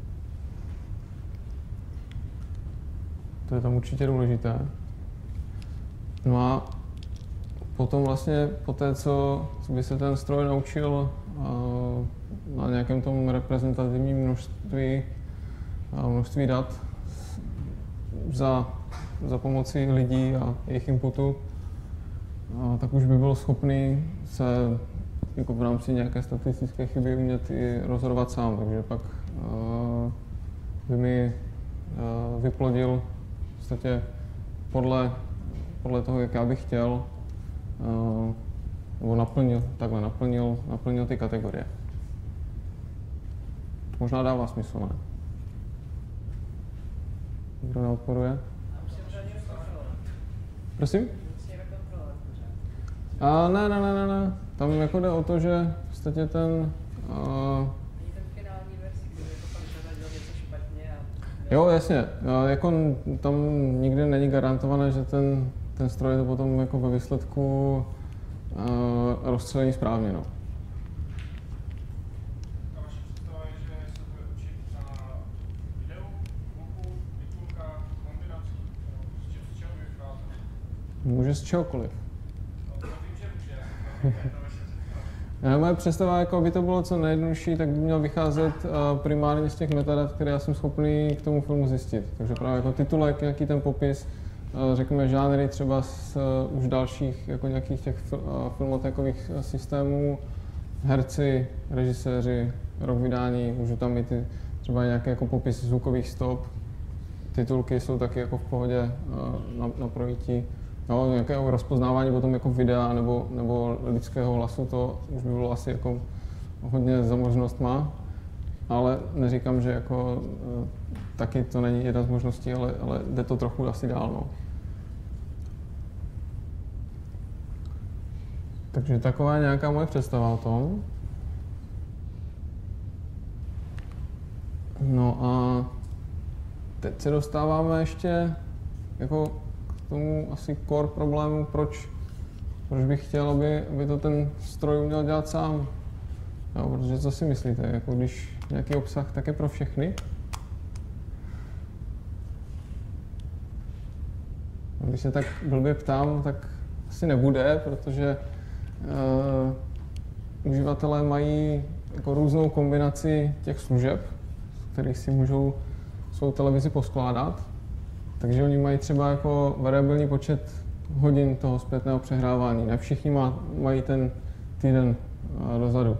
To je tam určitě důležité. No a potom vlastně po té, co by se ten stroj naučil na nějakém tom reprezentativním množství dat za pomoci lidí a jejich inputu, tak už by byl schopný se jako v rámci nějaké statistické chyby umět i rozhodovat sám, takže pak by mi vyplodil v podstatě podle toho, jak já bych chtěl, nebo naplnil ty kategorie. To možná dává smysl, ne? Kdo neodporuje? Prosím? Ne. Tam jako jde o to, že v podstatě ten... Jo, jasně. Jako tam nikdy není garantované, že ten stroj to potom jako ve výsledku rozstřelení správně, no. A vaše představa je, že se bude učit na videu, zvuku, titulkách, kombinací, z čeho by vycházelo? Může z čehokoliv. No, to vím, že může. Moje představa, jako by to bylo co nejjednodušší, tak by měl vycházet primárně z těch metadat, které já jsem schopný k tomu filmu zjistit. Takže právě jako titulek, jaký ten popis, řekněme žánry třeba z už dalších jako nějakých těch filmotékových systémů, herci, režiséři, rok vydání, můžu tam mít třeba nějaký jako popis zvukových stop, titulky jsou taky jako v pohodě na projití. No, nějaké rozpoznávání potom jako videa nebo lidského hlasu, to už by bylo asi jako hodně za možnost má, ale neříkám, že jako taky to není jedna z možností, ale jde to trochu asi dál, no. Takže taková je nějaká moje představa o tom. No a teď se dostáváme ještě jako k tomu asi core problému, proč bych chtěl, aby to ten stroj uměl dělat sám. No, protože co si myslíte, jako když nějaký obsah, tak je pro všechny? Když se tak blbě ptám, tak asi nebude, protože uživatelé mají jako různou kombinaci těch služeb, z kterých si můžou svou televizi poskládat. Takže oni mají třeba jako variabilní počet hodin toho zpětného přehrávání. Ne všichni mají ten týden dozadu.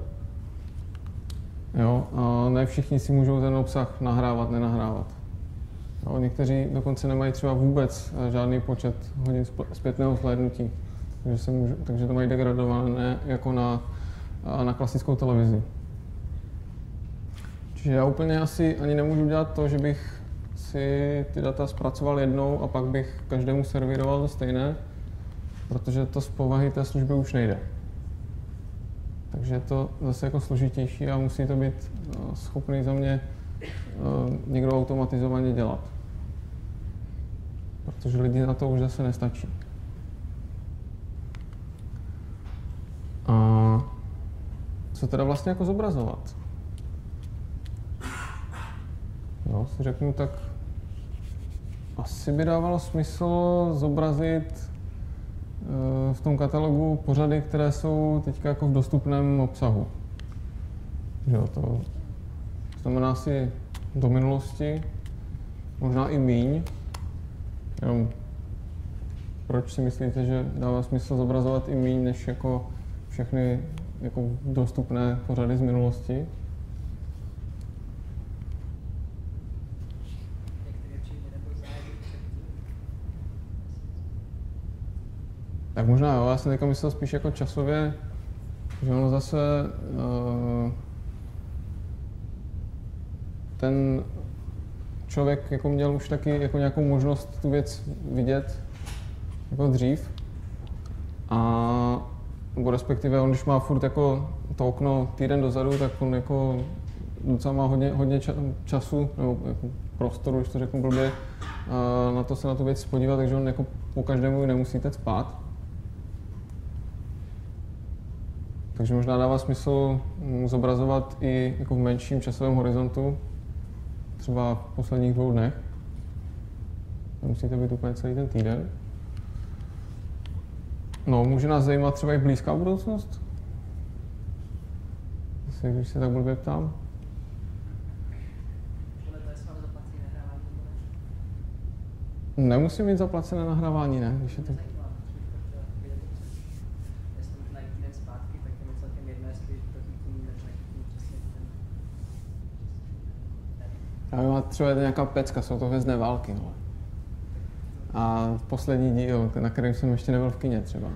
Jo? A ne všichni si můžou ten obsah nahrávat, nenahrávat. Jo? Někteří dokonce nemají třeba vůbec žádný počet hodin zpětného zhlédnutí. Takže to mají degradované jako na klasickou televizi. Čiže já úplně asi ani nemůžu dělat to, že bych si ty data zpracoval jednou a pak bych každému servíroval to stejné. protože to z povahy té služby už nejde. Takže je to zase jako složitější a musí to být schopný za mě někdo automatizovaně dělat. Protože lidi na to už zase nestačí. A co teda vlastně jako zobrazovat? Jo, si řeknu, tak asi by dávalo smysl zobrazit v tom katalogu pořady, které jsou teďka jako v dostupném obsahu. Jo, to znamená asi do minulosti, možná i míň. Jenom proč si myslíte, že dává smysl zobrazovat i míň, než jako všechny jako dostupné pořady z minulosti? Tak možná jo, já jsem teďka myslel spíš jako časově, že ono zase ten člověk jako měl už taky jako nějakou možnost tu věc vidět jako dřív. Nebo respektive on, když má furt jako to okno týden dozadu, tak on jako docela má hodně času, nebo jako prostoru, když to řeknu blbě, na to se na tu věc podívat, takže on jako po každému nemusí teď spát. Takže možná dává smysl zobrazovat i jako v menším časovém horizontu, třeba v posledních 2 dnech. Nemusíte být úplně celý ten týden. No, může nás zajímat třeba i blízká budoucnost? Když se tak blbě ptám. Nemusím mít zaplacené nahrávání, ne? Když je to... Já vím, třeba je to nějaká pecka, jsou to Hvězdné války, no. A poslední díl, na kterém jsem ještě nebyl v kině třeba.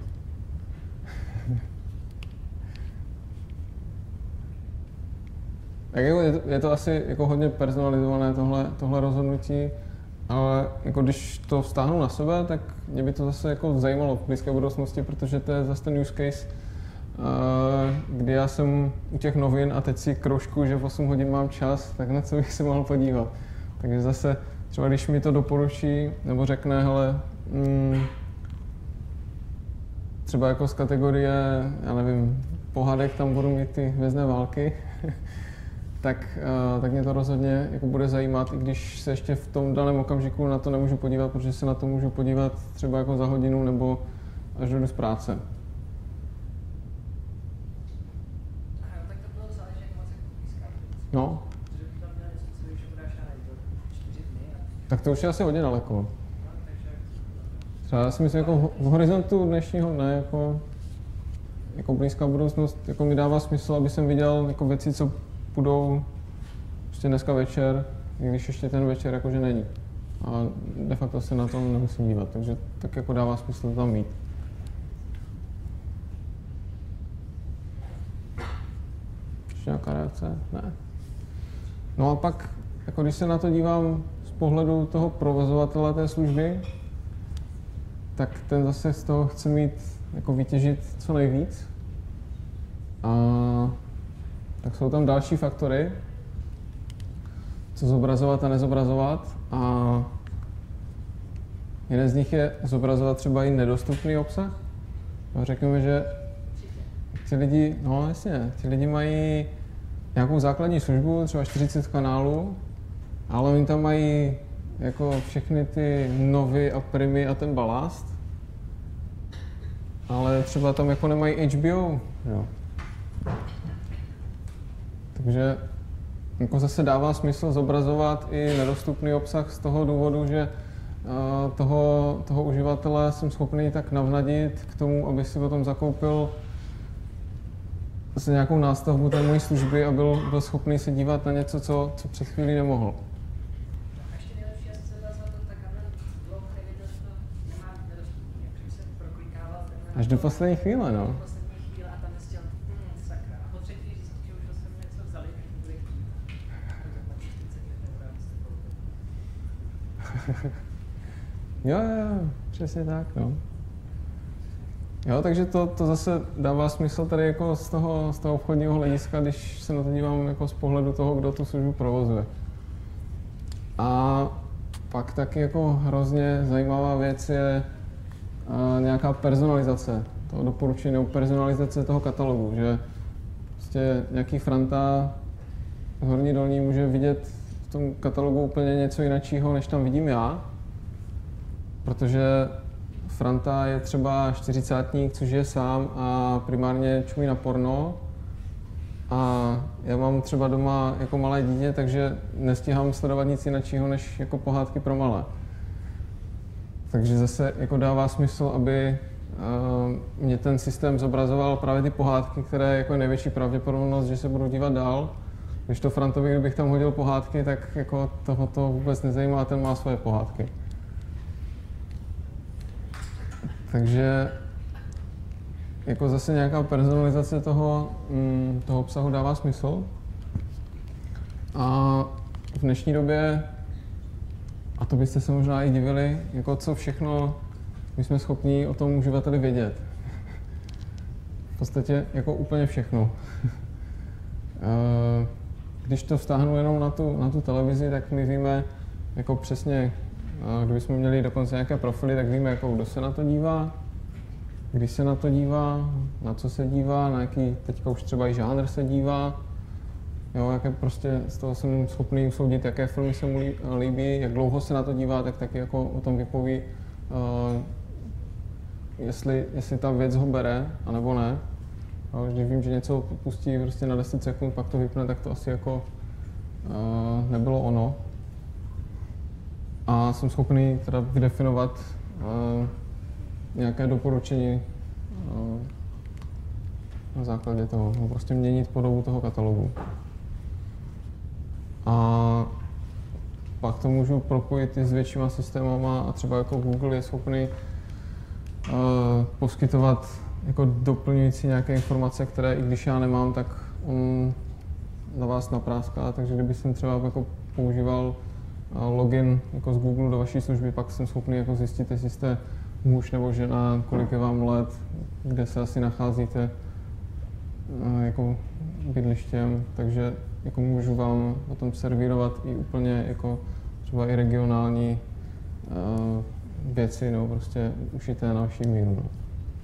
Tak je to asi jako hodně personalizované tohle rozhodnutí, ale jako když to vztáhnu na sebe, tak mě by to zase jako zajímalo v blízké budoucnosti, protože to je zase ten use case, kdy já jsem u těch novin a teď si kroužku, že v 8 hodin mám čas, tak na co bych se mohl podívat. Takže zase třeba když mi to doporučí nebo řekne, hele, třeba jako z kategorie, já nevím, pohádek tam budu mít ty Hvězdné války, tak mě to rozhodně jako bude zajímat, i když se ještě v tom daném okamžiku na to nemůžu podívat, protože se na to můžu podívat třeba jako za hodinu nebo až jdu z práce. No. Tak to už je asi hodně daleko. Třeba já si myslím, jako v horizontu dnešního dne, jako blízká budoucnost, jako mi dává smysl, aby jsem viděl jako věci, co půjdou prostě dneska večer, i když ještě ten večer jakože není. A de facto se na to nemusím dívat, takže tak jako dává smysl to tam mít. Ještě nějaká reakce? Ne. No a pak, jako když se na to dívám z pohledu toho provozovatele té služby, tak ten zase z toho chce mít, jako vytěžit co nejvíc. A tak jsou tam další faktory, co zobrazovat a nezobrazovat. A jeden z nich je zobrazovat třeba i nedostupný obsah. A řekněme, že ti lidi, no jasně, ti lidi mají nějakou základní službu, třeba 40 kanálů, ale oni tam mají jako všechny ty novy a primy a ten balast, ale třeba tam jako nemají HBO, jo. Takže jako zase dává smysl zobrazovat i nedostupný obsah z toho důvodu, že toho uživatele jsem schopný tak navnadit k tomu, aby si potom zakoupil zase nějakou nástavbu té mojí služby a byl schopný se dívat na něco, co před chvílí nemohl. A ještě nejlepší je se zase to tak, aby dlouho nevěděl, že to nemá nedostupný, jak se proklikával. Až do poslední chvíle, no. Do poslední chvíle a tam zjistil, sakra. A po třetí zjistil, že už jsem něco vzali, tak to bude chtít. Jo, přesně tak, no. Jo, takže to zase dává smysl tady jako z toho obchodního hlediska, když se na to dívám jako z pohledu toho, kdo tu službu provozuje. A pak taky jako hrozně zajímavá věc je nějaká personalizace toho doporučení nebo personalizace toho katalogu, že prostě nějaký Franta z Horní Dolní může vidět v tom katalogu úplně něco jiného, než tam vidím já, protože Franta je třeba 40-tník, což je sám a primárně čumí na porno. A já mám třeba doma jako malé dítě, takže nestíhám sledovat nic jiného než jako pohádky pro malé. Takže zase jako dává smysl, aby mě ten systém zobrazoval právě ty pohádky, které jako je největší pravděpodobnost, že se budu dívat dál. Když to Frantovi, kdybych tam hodil pohádky, tak jako toho to vůbec nezajímá, ten má svoje pohádky. Takže jako zase nějaká personalizace toho obsahu dává smysl. A v dnešní době, a to byste se možná i divili, jako co všechno my jsme schopni o tom uživateli vědět. V podstatě jako úplně všechno. Když to vztáhnu jenom na tu televizi, tak my víme jako přesně, kdybychom měli dokonce nějaké profily, tak víme, jako kdo se na to dívá, když se na to dívá, na co se dívá, na jaký teďka už třeba i žánr se dívá. Jo, jaké prostě z toho jsem schopný usoudit, jaké filmy se mu líbí, jak dlouho se na to dívá, tak taky jako o tom vypoví, jestli ta věc ho bere, anebo ne. Jo, když vím, že něco pustí prostě na 10 sekund, pak to vypne, tak to asi jako nebylo ono. A jsem schopný teda vydefinovat nějaké doporučení na základě toho, no prostě měnit podobu toho katalogu. A pak to můžu propojit i s většíma systémama a třeba jako Google je schopný poskytovat jako doplňující nějaké informace, které i když já nemám, tak on na vás napráská, takže kdyby jsem třeba jako používal login jako z Google do vaší služby, pak jsem schopný jako zjistit, jestli jste muž nebo žena, kolik je vám let, kde se asi nacházíte jako bydlištěm, takže jako můžu vám potom servírovat i úplně jako třeba i regionální věci, nebo prostě ušité na vaši míru. No.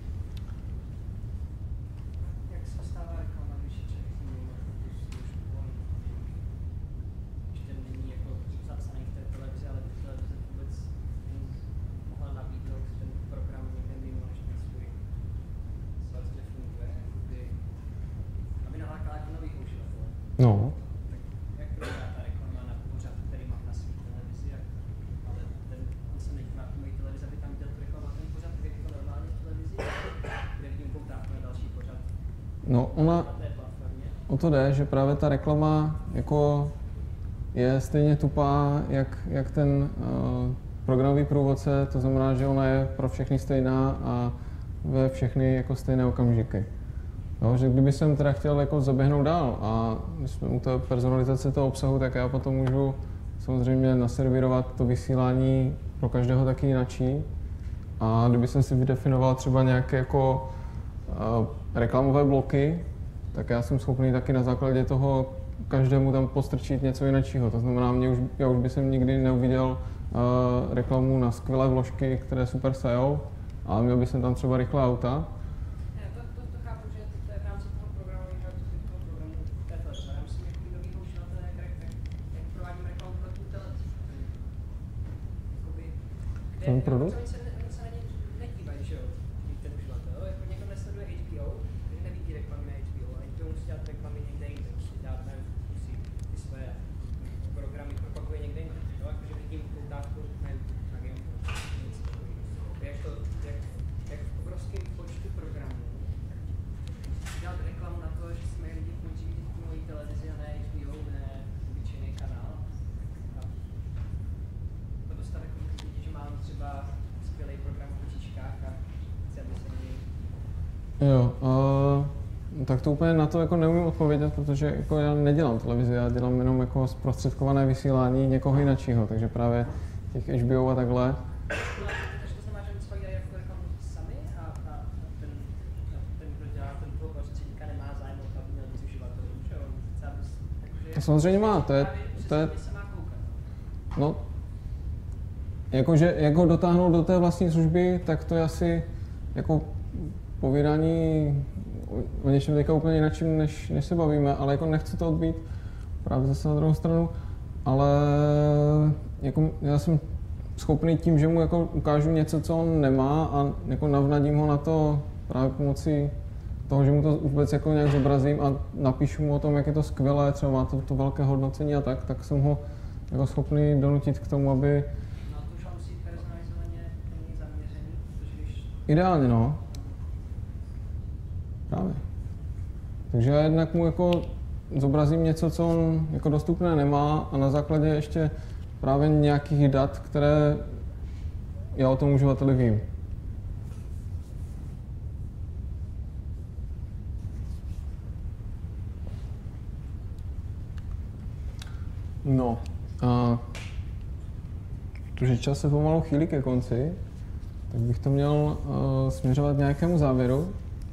Jak se stává reklama, když je člověk mimo tu službu, když ten není jako zapsaný v té televizi, ale v televizi vůbec mohla nabídnout ten program někde mimo, než ten svůj vlastně funguje, aby nalákala jako nových uživatelů. No. Jak probíhá ta reklama na pořad, který mám na svý televizi, ale on se nedívá na mojí televizi, aby tam dělal tu reklamu na ten pořad, kde je to normálně v televizi, kde vidím poutávku na další pořad. No, ona, Na té platformě. o to jde, že právě ta reklama jako je stejně tupá, jak ten programový průvodce, to znamená, že ona je pro všechny stejná a ve všechny jako stejné okamžiky. Jo, že kdyby jsem teda chtěl jako zaběhnout dál a když jsme u té personalizace toho obsahu, tak já potom můžu samozřejmě naservírovat to vysílání pro každého taky jinačí. A kdyby jsem si vydefinoval třeba nějaké jako reklamové bloky, tak já jsem schopný taky na základě toho každému tam postrčit něco jiného. To znamená, já už bych nikdy neuviděl reklamu na skvělé vložky, které super sajou, ale měl bych tam třeba rychlé auta. To chápu, že to je v rámci toho programového programu té televize. Já myslím, že nový uživatel, jak provádím reklamu pro tu televizi. Ten produkt? Oni se na ně nedívají, že jo, ten uživatel. Jako někdo nesleduje HBO, takže nevidí reklamy na HBO, ale HBO musí dělat reklamy někde jinde. Musí ty své programy propaguje někde jinde. Jo, jakože vidím poutávku na YouTube, na Game of Thrones, jak v obrovském počtu programů dělat reklamu na to, že si mají lidi půjčit tu mojí televizi a ne HBO, ne obyčejný kanál. A to dostat jako lidi, že mám třeba skvělý program v kočičkách a chci, aby se něj... Jo, tak to úplně na to jako neumím odpovědět, protože jako já nedělám televizi, já dělám jenom jako zprostředkované vysílání někoho jiného, takže právě těch HBO a takhle. Takže to znamená, že oni třeba dělají jako reklamu sami a ten Samozřejmě má, to je, Přesně se má koukat. no, jakože jak ho dotáhnout do té vlastní služby, tak to je asi jako povídání o něčem teďka úplně jináčím, než se bavíme, ale jako nechci to odbít právě zase na druhou stranu, ale jako já jsem schopný tím, že mu jako ukážu něco, co on nemá a jako navnadím ho na to právě pomocí toho, že mu to vůbec jako nějak zobrazím a napíšu mu o tom, jak je to skvělé, třeba má to velké hodnocení a tak jsem ho jako schopný donutit k tomu, aby... No to už vám musí personalizovaně není zaměřený, protože když... Ideálně, no. Právě. Takže já jednak mu jako zobrazím něco, co on jako dostupné nemá a na základě ještě právě nějakých dat, které já o tom uživateli vím. No, a protože čas se pomalu chýlí ke konci, tak bych to měl směřovat k nějakému závěru.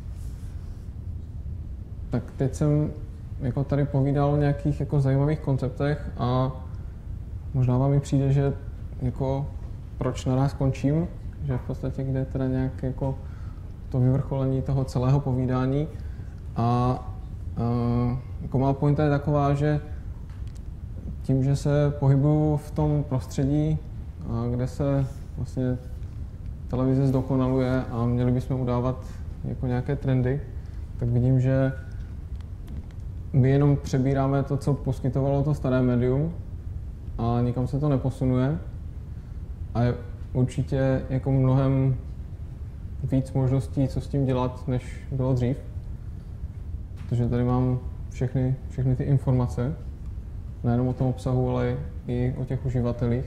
Tak teď jsem jako tady povídal o nějakých jako zajímavých konceptech a možná vám mi přijde, že jako proč naraz končím, že v podstatě kde je teda nějak jako to vyvrcholení toho celého povídání a jako má pointa je taková, že tím, že se pohybuju v tom prostředí, kde se vlastně televize zdokonaluje a měli bychom udávat jako nějaké trendy, tak vidím, že my jenom přebíráme to, co poskytovalo to staré médium a nikam se to neposunuje a je určitě jako mnohem víc možností, co s tím dělat, než bylo dřív. Protože tady mám všechny ty informace, nejenom o tom obsahu, ale i o těch uživatelích.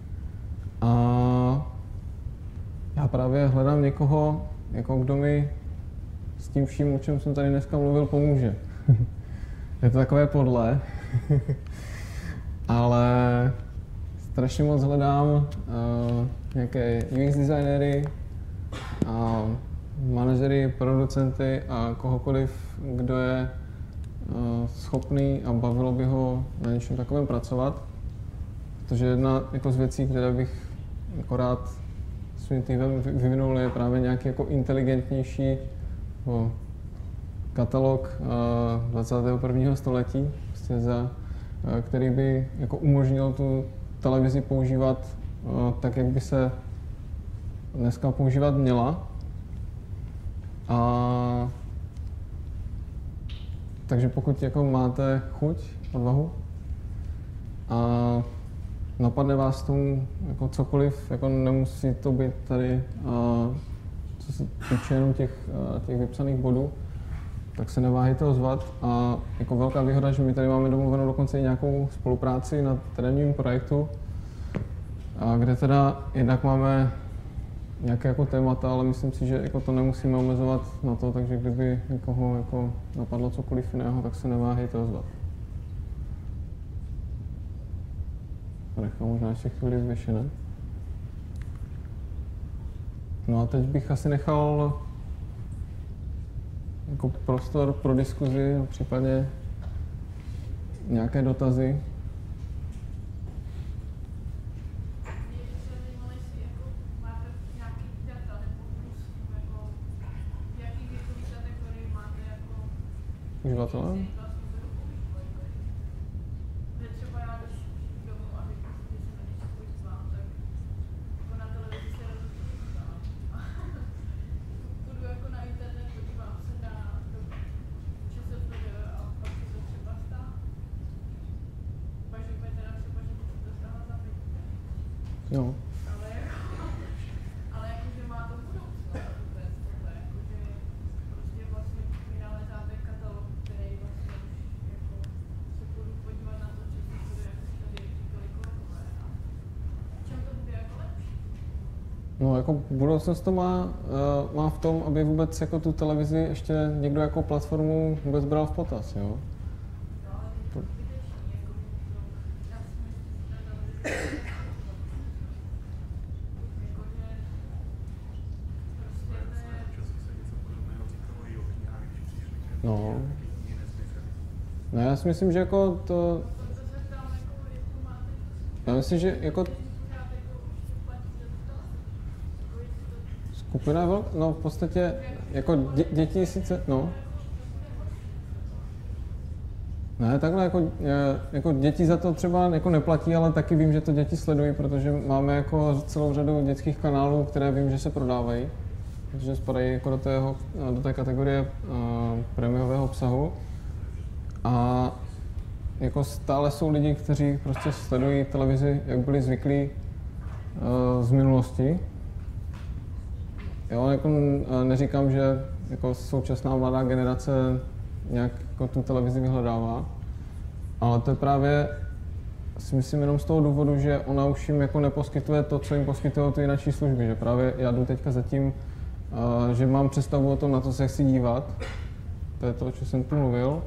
A já právě hledám někoho, jako kdo mi s tím vším, o čem jsem tady dneska mluvil, pomůže. Je to takové podlé, ale strašně moc hledám nějaké UX designéry, manažery, producenty a kohokoliv, kdo je schopný a bavilo by ho na něčem takovém pracovat. Protože jedna jako z věcí, které bych jako rád svým týmem vyvinul, je právě nějaký jako inteligentnější katalog 21. století, prostě který by jako umožnil tu televizi používat tak, jak by se dneska používat měla. Takže pokud jako máte chuť, odvahu a napadne vás tomu jako cokoliv, jako nemusí to být tady, co se týče jenom těch vypsaných bodů, tak se neváhejte ozvat a jako velká výhoda, že my tady máme domluvenou dokonce i nějakou spolupráci na terénním projektu, kde teda jednak máme nějaké jako témata, ale myslím si, že jako to nemusíme omezovat na to, takže kdyby někoho jako napadlo cokoliv jiného, tak se neváhejte ozvat. Nechám možná ještě chvíli vyvěšené. No a teď bych asi nechal jako prostor pro diskuzi, případně nějaké dotazy. Uživatelé? No. Ale jakože má to budoucnost vůbec tohle, jakože prostě vlastně mi nalezáte katalog, který vlastně už jako se budu podívat na to, že se bude jako tady říkali kolegové a v čem to bude jako lepší? No jako budoucnost to má v tom, aby vůbec jako tu televizi ještě někdo jako platformu vůbec bral v potaz, jo? No ale je to zbytečný, jako já si myslím, že No. No já si myslím, že jako to, To se ptám, jako, jestli máte já myslím, že jako pořád jako už to platí za to, jako jestli to skupina je no v podstatě jako děti sice, no. Ne, takhle jako děti za to třeba jako neplatí, ale taky vím, že to děti sledují, protože máme jako celou řadu dětských kanálů, které vím, že se prodávají, protože spadají jako do té kategorie prémiového obsahu. A jako stále jsou lidi, kteří prostě sledují televizi, jak byli zvyklí z minulosti. Jo, jako neříkám, že jako současná mladá generace nějak jako tu televizi vyhledává, ale to je právě, si myslím, jenom z toho důvodu, že ona už jim jako neposkytuje to, co jim poskytují ty jiné služby, že právě já jdu teďka za tím, že mám představu o tom, na co se chci dívat, to je to, o čem jsem tu mluvil,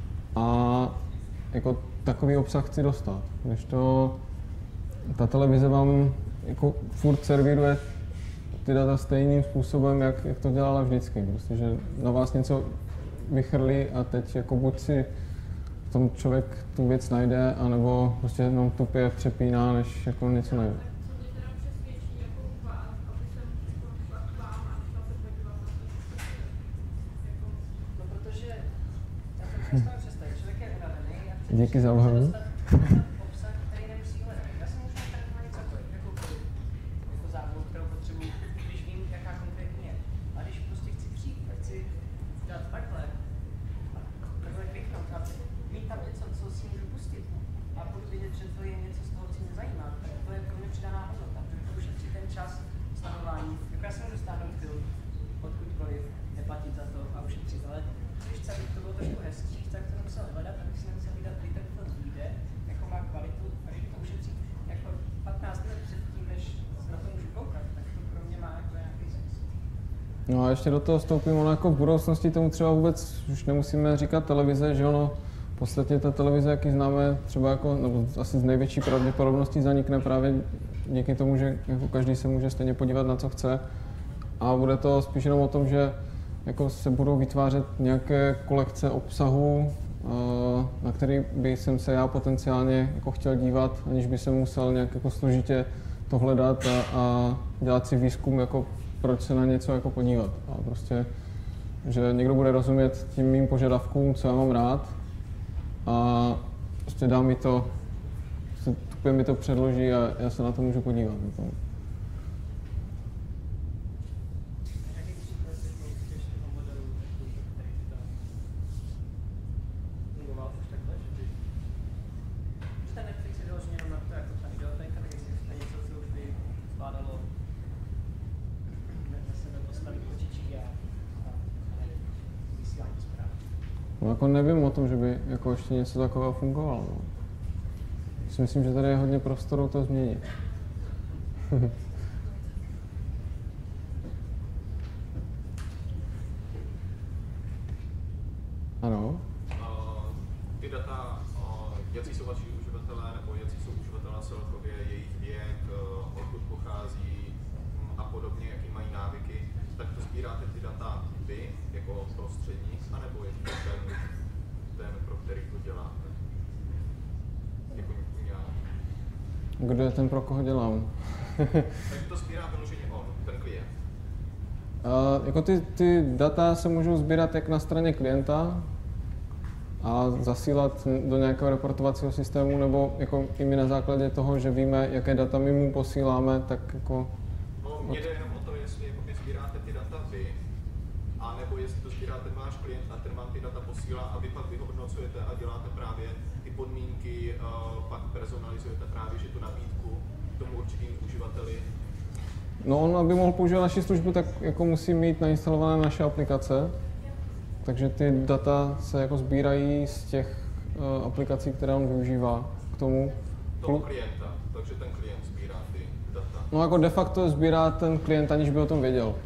a jako takový obsah chci dostat, když to ta televize vám jako furt servíruje ty data stejným způsobem, jak to dělala vždycky, prostě, že na vás něco vychrlí a teď jako buď si v tom člověk tu věc najde, anebo prostě jenom tupě přepíná, než jako něco najde. co mě teda přesvědčí jako vás, aby jsem šla k vám a šla se podívat na to, jako No protože já to přestanu představit, člověk je unavený a chce Díky za obhajobu. dostat obsah, který nemusí hledat. Já jsem už na telefoně cokoliv, jakoukoliv jako zábavu, kterou potřebuji, když vím, jaká konkrétní je. A když prostě chci přijít a chci dát takhle kliknout a mít tam něco, co si můžu pustit a budu vidět, že to je něco z toho, co mě zajímá, tak to je pro mě přidaná hodnota, protože to ušetří ten čas stanování. Jako já si můžu stáhnout film odkudkoliv, neplatit za to a ušetřit, ale když chci, aby to bylo trošku hezčí, tak to nemusel hledat, abych si nemusel vydat, kdy ten film vyjde, jako má kvalitu a když to ušetří jako 15 minut předtím, než se na to můžu koukat, tak to pro mě má jako nějaký smysl. No a ještě do toho vstoupím, ono jako v budoucnosti tomu třeba vůbec už nemusíme říkat televize, že ono v podstatě ta televize, jak ji známe, třeba jako, nebo asi z největší pravděpodobností zanikne právě díky tomu, že jako každý se může stejně podívat na co chce. A bude to spíš jenom o tom, že jako se budou vytvářet nějaké kolekce obsahu, na který by jsem se já potenciálně jako chtěl dívat, aniž by se musel nějak jako složitě to hledat a dělat si výzkum, jako proč se na něco jako podívat. A prostě, že někdo bude rozumět tím mým požadavkům, co já mám rád, a prostě dá mi to, tupě mi to předloží a já se na to můžu podívat. Jaký příklad je to ještě toho modelu, který ty tam fungoval už takhle, že by... Že ten Netflix je vyložený jenom na to, jako ta videotéka, tak jestli na něco, co už by zvládalo na sebe postavit počíčky a nevím, vysílání zpráv. No jako nevím o tom, že by jako ještě něco takového fungovalo. No. Si myslím, že tady je hodně prostoru to změnit. Ano? Ty data, jaký jsou vaši uživatelé, nebo jaký jsou uživatelé celkově, jejich věk, odkud pochází a podobně, jaký mají návyky, tak to sbíráte ty data vy, jako prostředník, anebo je to ten, pro který to děláte? Jako já. Kdo je ten, pro koho dělám? Takže to sbírá vyloženě on, ten klient. Jako ty data se můžou sbírat jak na straně klienta a zasílat do nějakého reportovacího systému, nebo jako i my na základě toho, že víme, jaké data my mu posíláme, tak jako... No, mě jde jenom o to, jestli jako sbíráte ty data vy, anebo jestli to sbírá ten váš klient a ten vám ty data posílá a vy pak vyhodnocujete a děláte právě ty podmínky, pak personalizujete právě že tu nabídku tomu určitým uživateli. No on, aby mohl používat naši službu, tak jako musí mít nainstalované naše aplikace. Takže ty data se jako sbírají z těch aplikací, které on využívá k tomu. Toho klienta, takže ten klient sbírá ty data. No jako de facto sbírá ten klient, aniž by o tom věděl.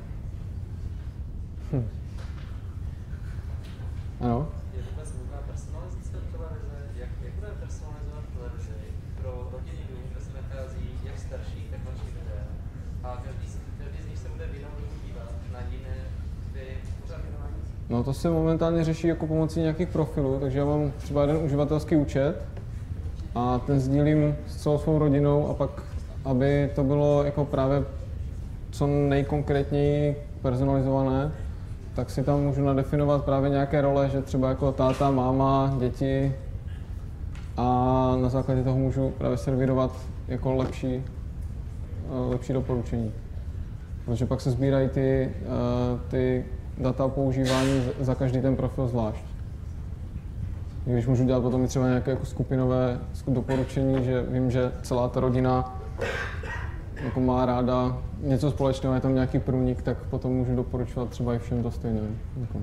Ano? Je vůbec možná personalizace televize? Jak budeme personalizovat televizi pro rodinný dům, kde se nachází jak starší, tak mladší lidé? A každý z nich se bude v jinou dobu dívat na jiné dvě pořád věnování. No to se momentálně řeší jako pomocí nějakých profilů, takže já mám třeba jeden uživatelský účet a ten sdílím s celou svou rodinou a pak, aby to bylo jako právě co nejkonkrétněji personalizované, tak si tam můžu nadefinovat právě nějaké role, že třeba jako táta, máma, děti a na základě toho můžu právě servírovat jako lepší doporučení. Protože pak se sbírají ty data používání za každý ten profil zvlášť. Když můžu dělat potom i třeba nějaké jako skupinové doporučení, že vím, že celá ta rodina jako má ráda něco společného, je tam nějaký průnik, tak potom můžu doporučovat třeba i všem to stejné. Jako.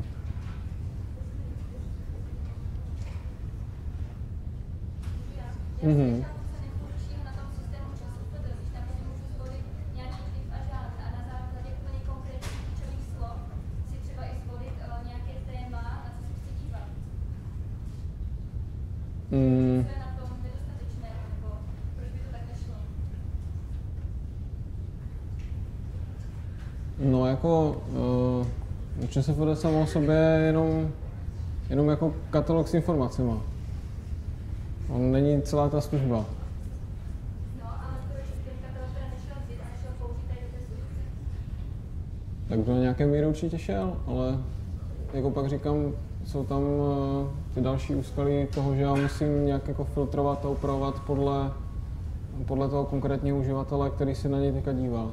Mhm. No jako ČSFD samo o sobě je jenom jako katalog s informacemi. On není celá ta služba. Tak do nějaké míry určitě šel, ale jako pak říkám, jsou tam ty další úskalí toho, že já musím nějak jako filtrovat a upravovat podle toho konkrétního uživatele, který se na něj teďka dívá.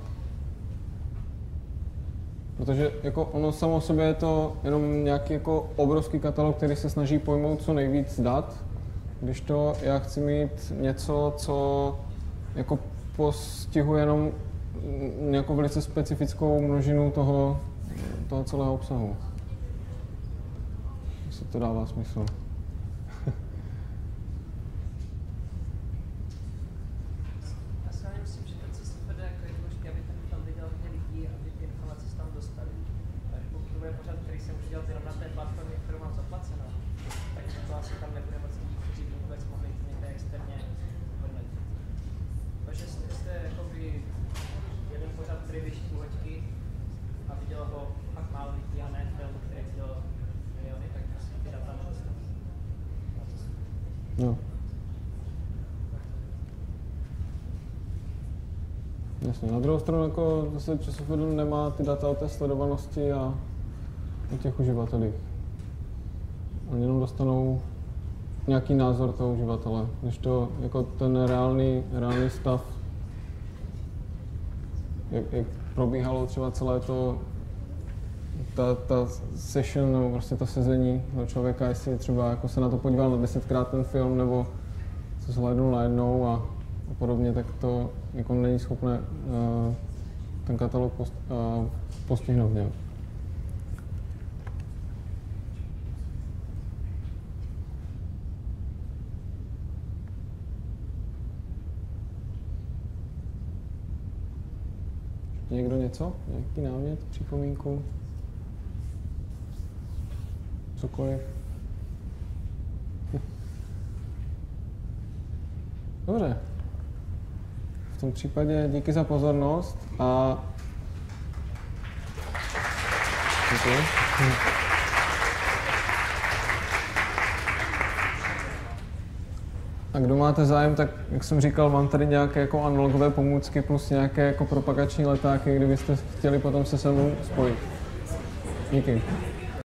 Protože jako ono samo o sobě je to jenom nějaký jako obrovský katalog, který se snaží pojmout co nejvíc dat, když to já chci mít něco, co jako postihuje jenom nějakou velice specifickou množinu toho celého obsahu. Jestli to dává smysl. Já si myslím, že to, co se vede, jako je důležité, aby ten tam viděl hodně lidí, aby ty informace se tam dostaly. Takže pokud to bude pořád, který jsem už dělal jenom na té platformě, kterou mám zaplacenou, tak to asi tam nebude moc lidí, kteří by vůbec mohli to někde externě hodnotit. Takže jste jakoby jeden pořád, který vyšší půlhoďky a viděl ho fakt málo lidí a ne film, který viděl miliony, tak asi ty data nedostanou. No. Jasně, na druhou stranu jako zase ČSFD nemá ty data o té sledovanosti a o těch uživatelích. Oni jenom dostanou nějaký názor toho uživatele, když to jako ten reálný stav, jak probíhalo třeba celé to, ta session, nebo prostě to sezení do člověka, jestli třeba jako se na to podíval na 10krát ten film, nebo se zhlédnul najednou a podobně, tak to jako není schopné ten katalog postihnout nějak. Někdo něco? Nějaký námět, připomínku? Cokoliv? Dobře. V tom případě díky za pozornost a děkuji. A kdo máte zájem, tak jak jsem říkal, mám tady nějaké jako analogové pomůcky plus nějaké jako propagační letáky, kdybyste chtěli potom se mnou spojit. Díky.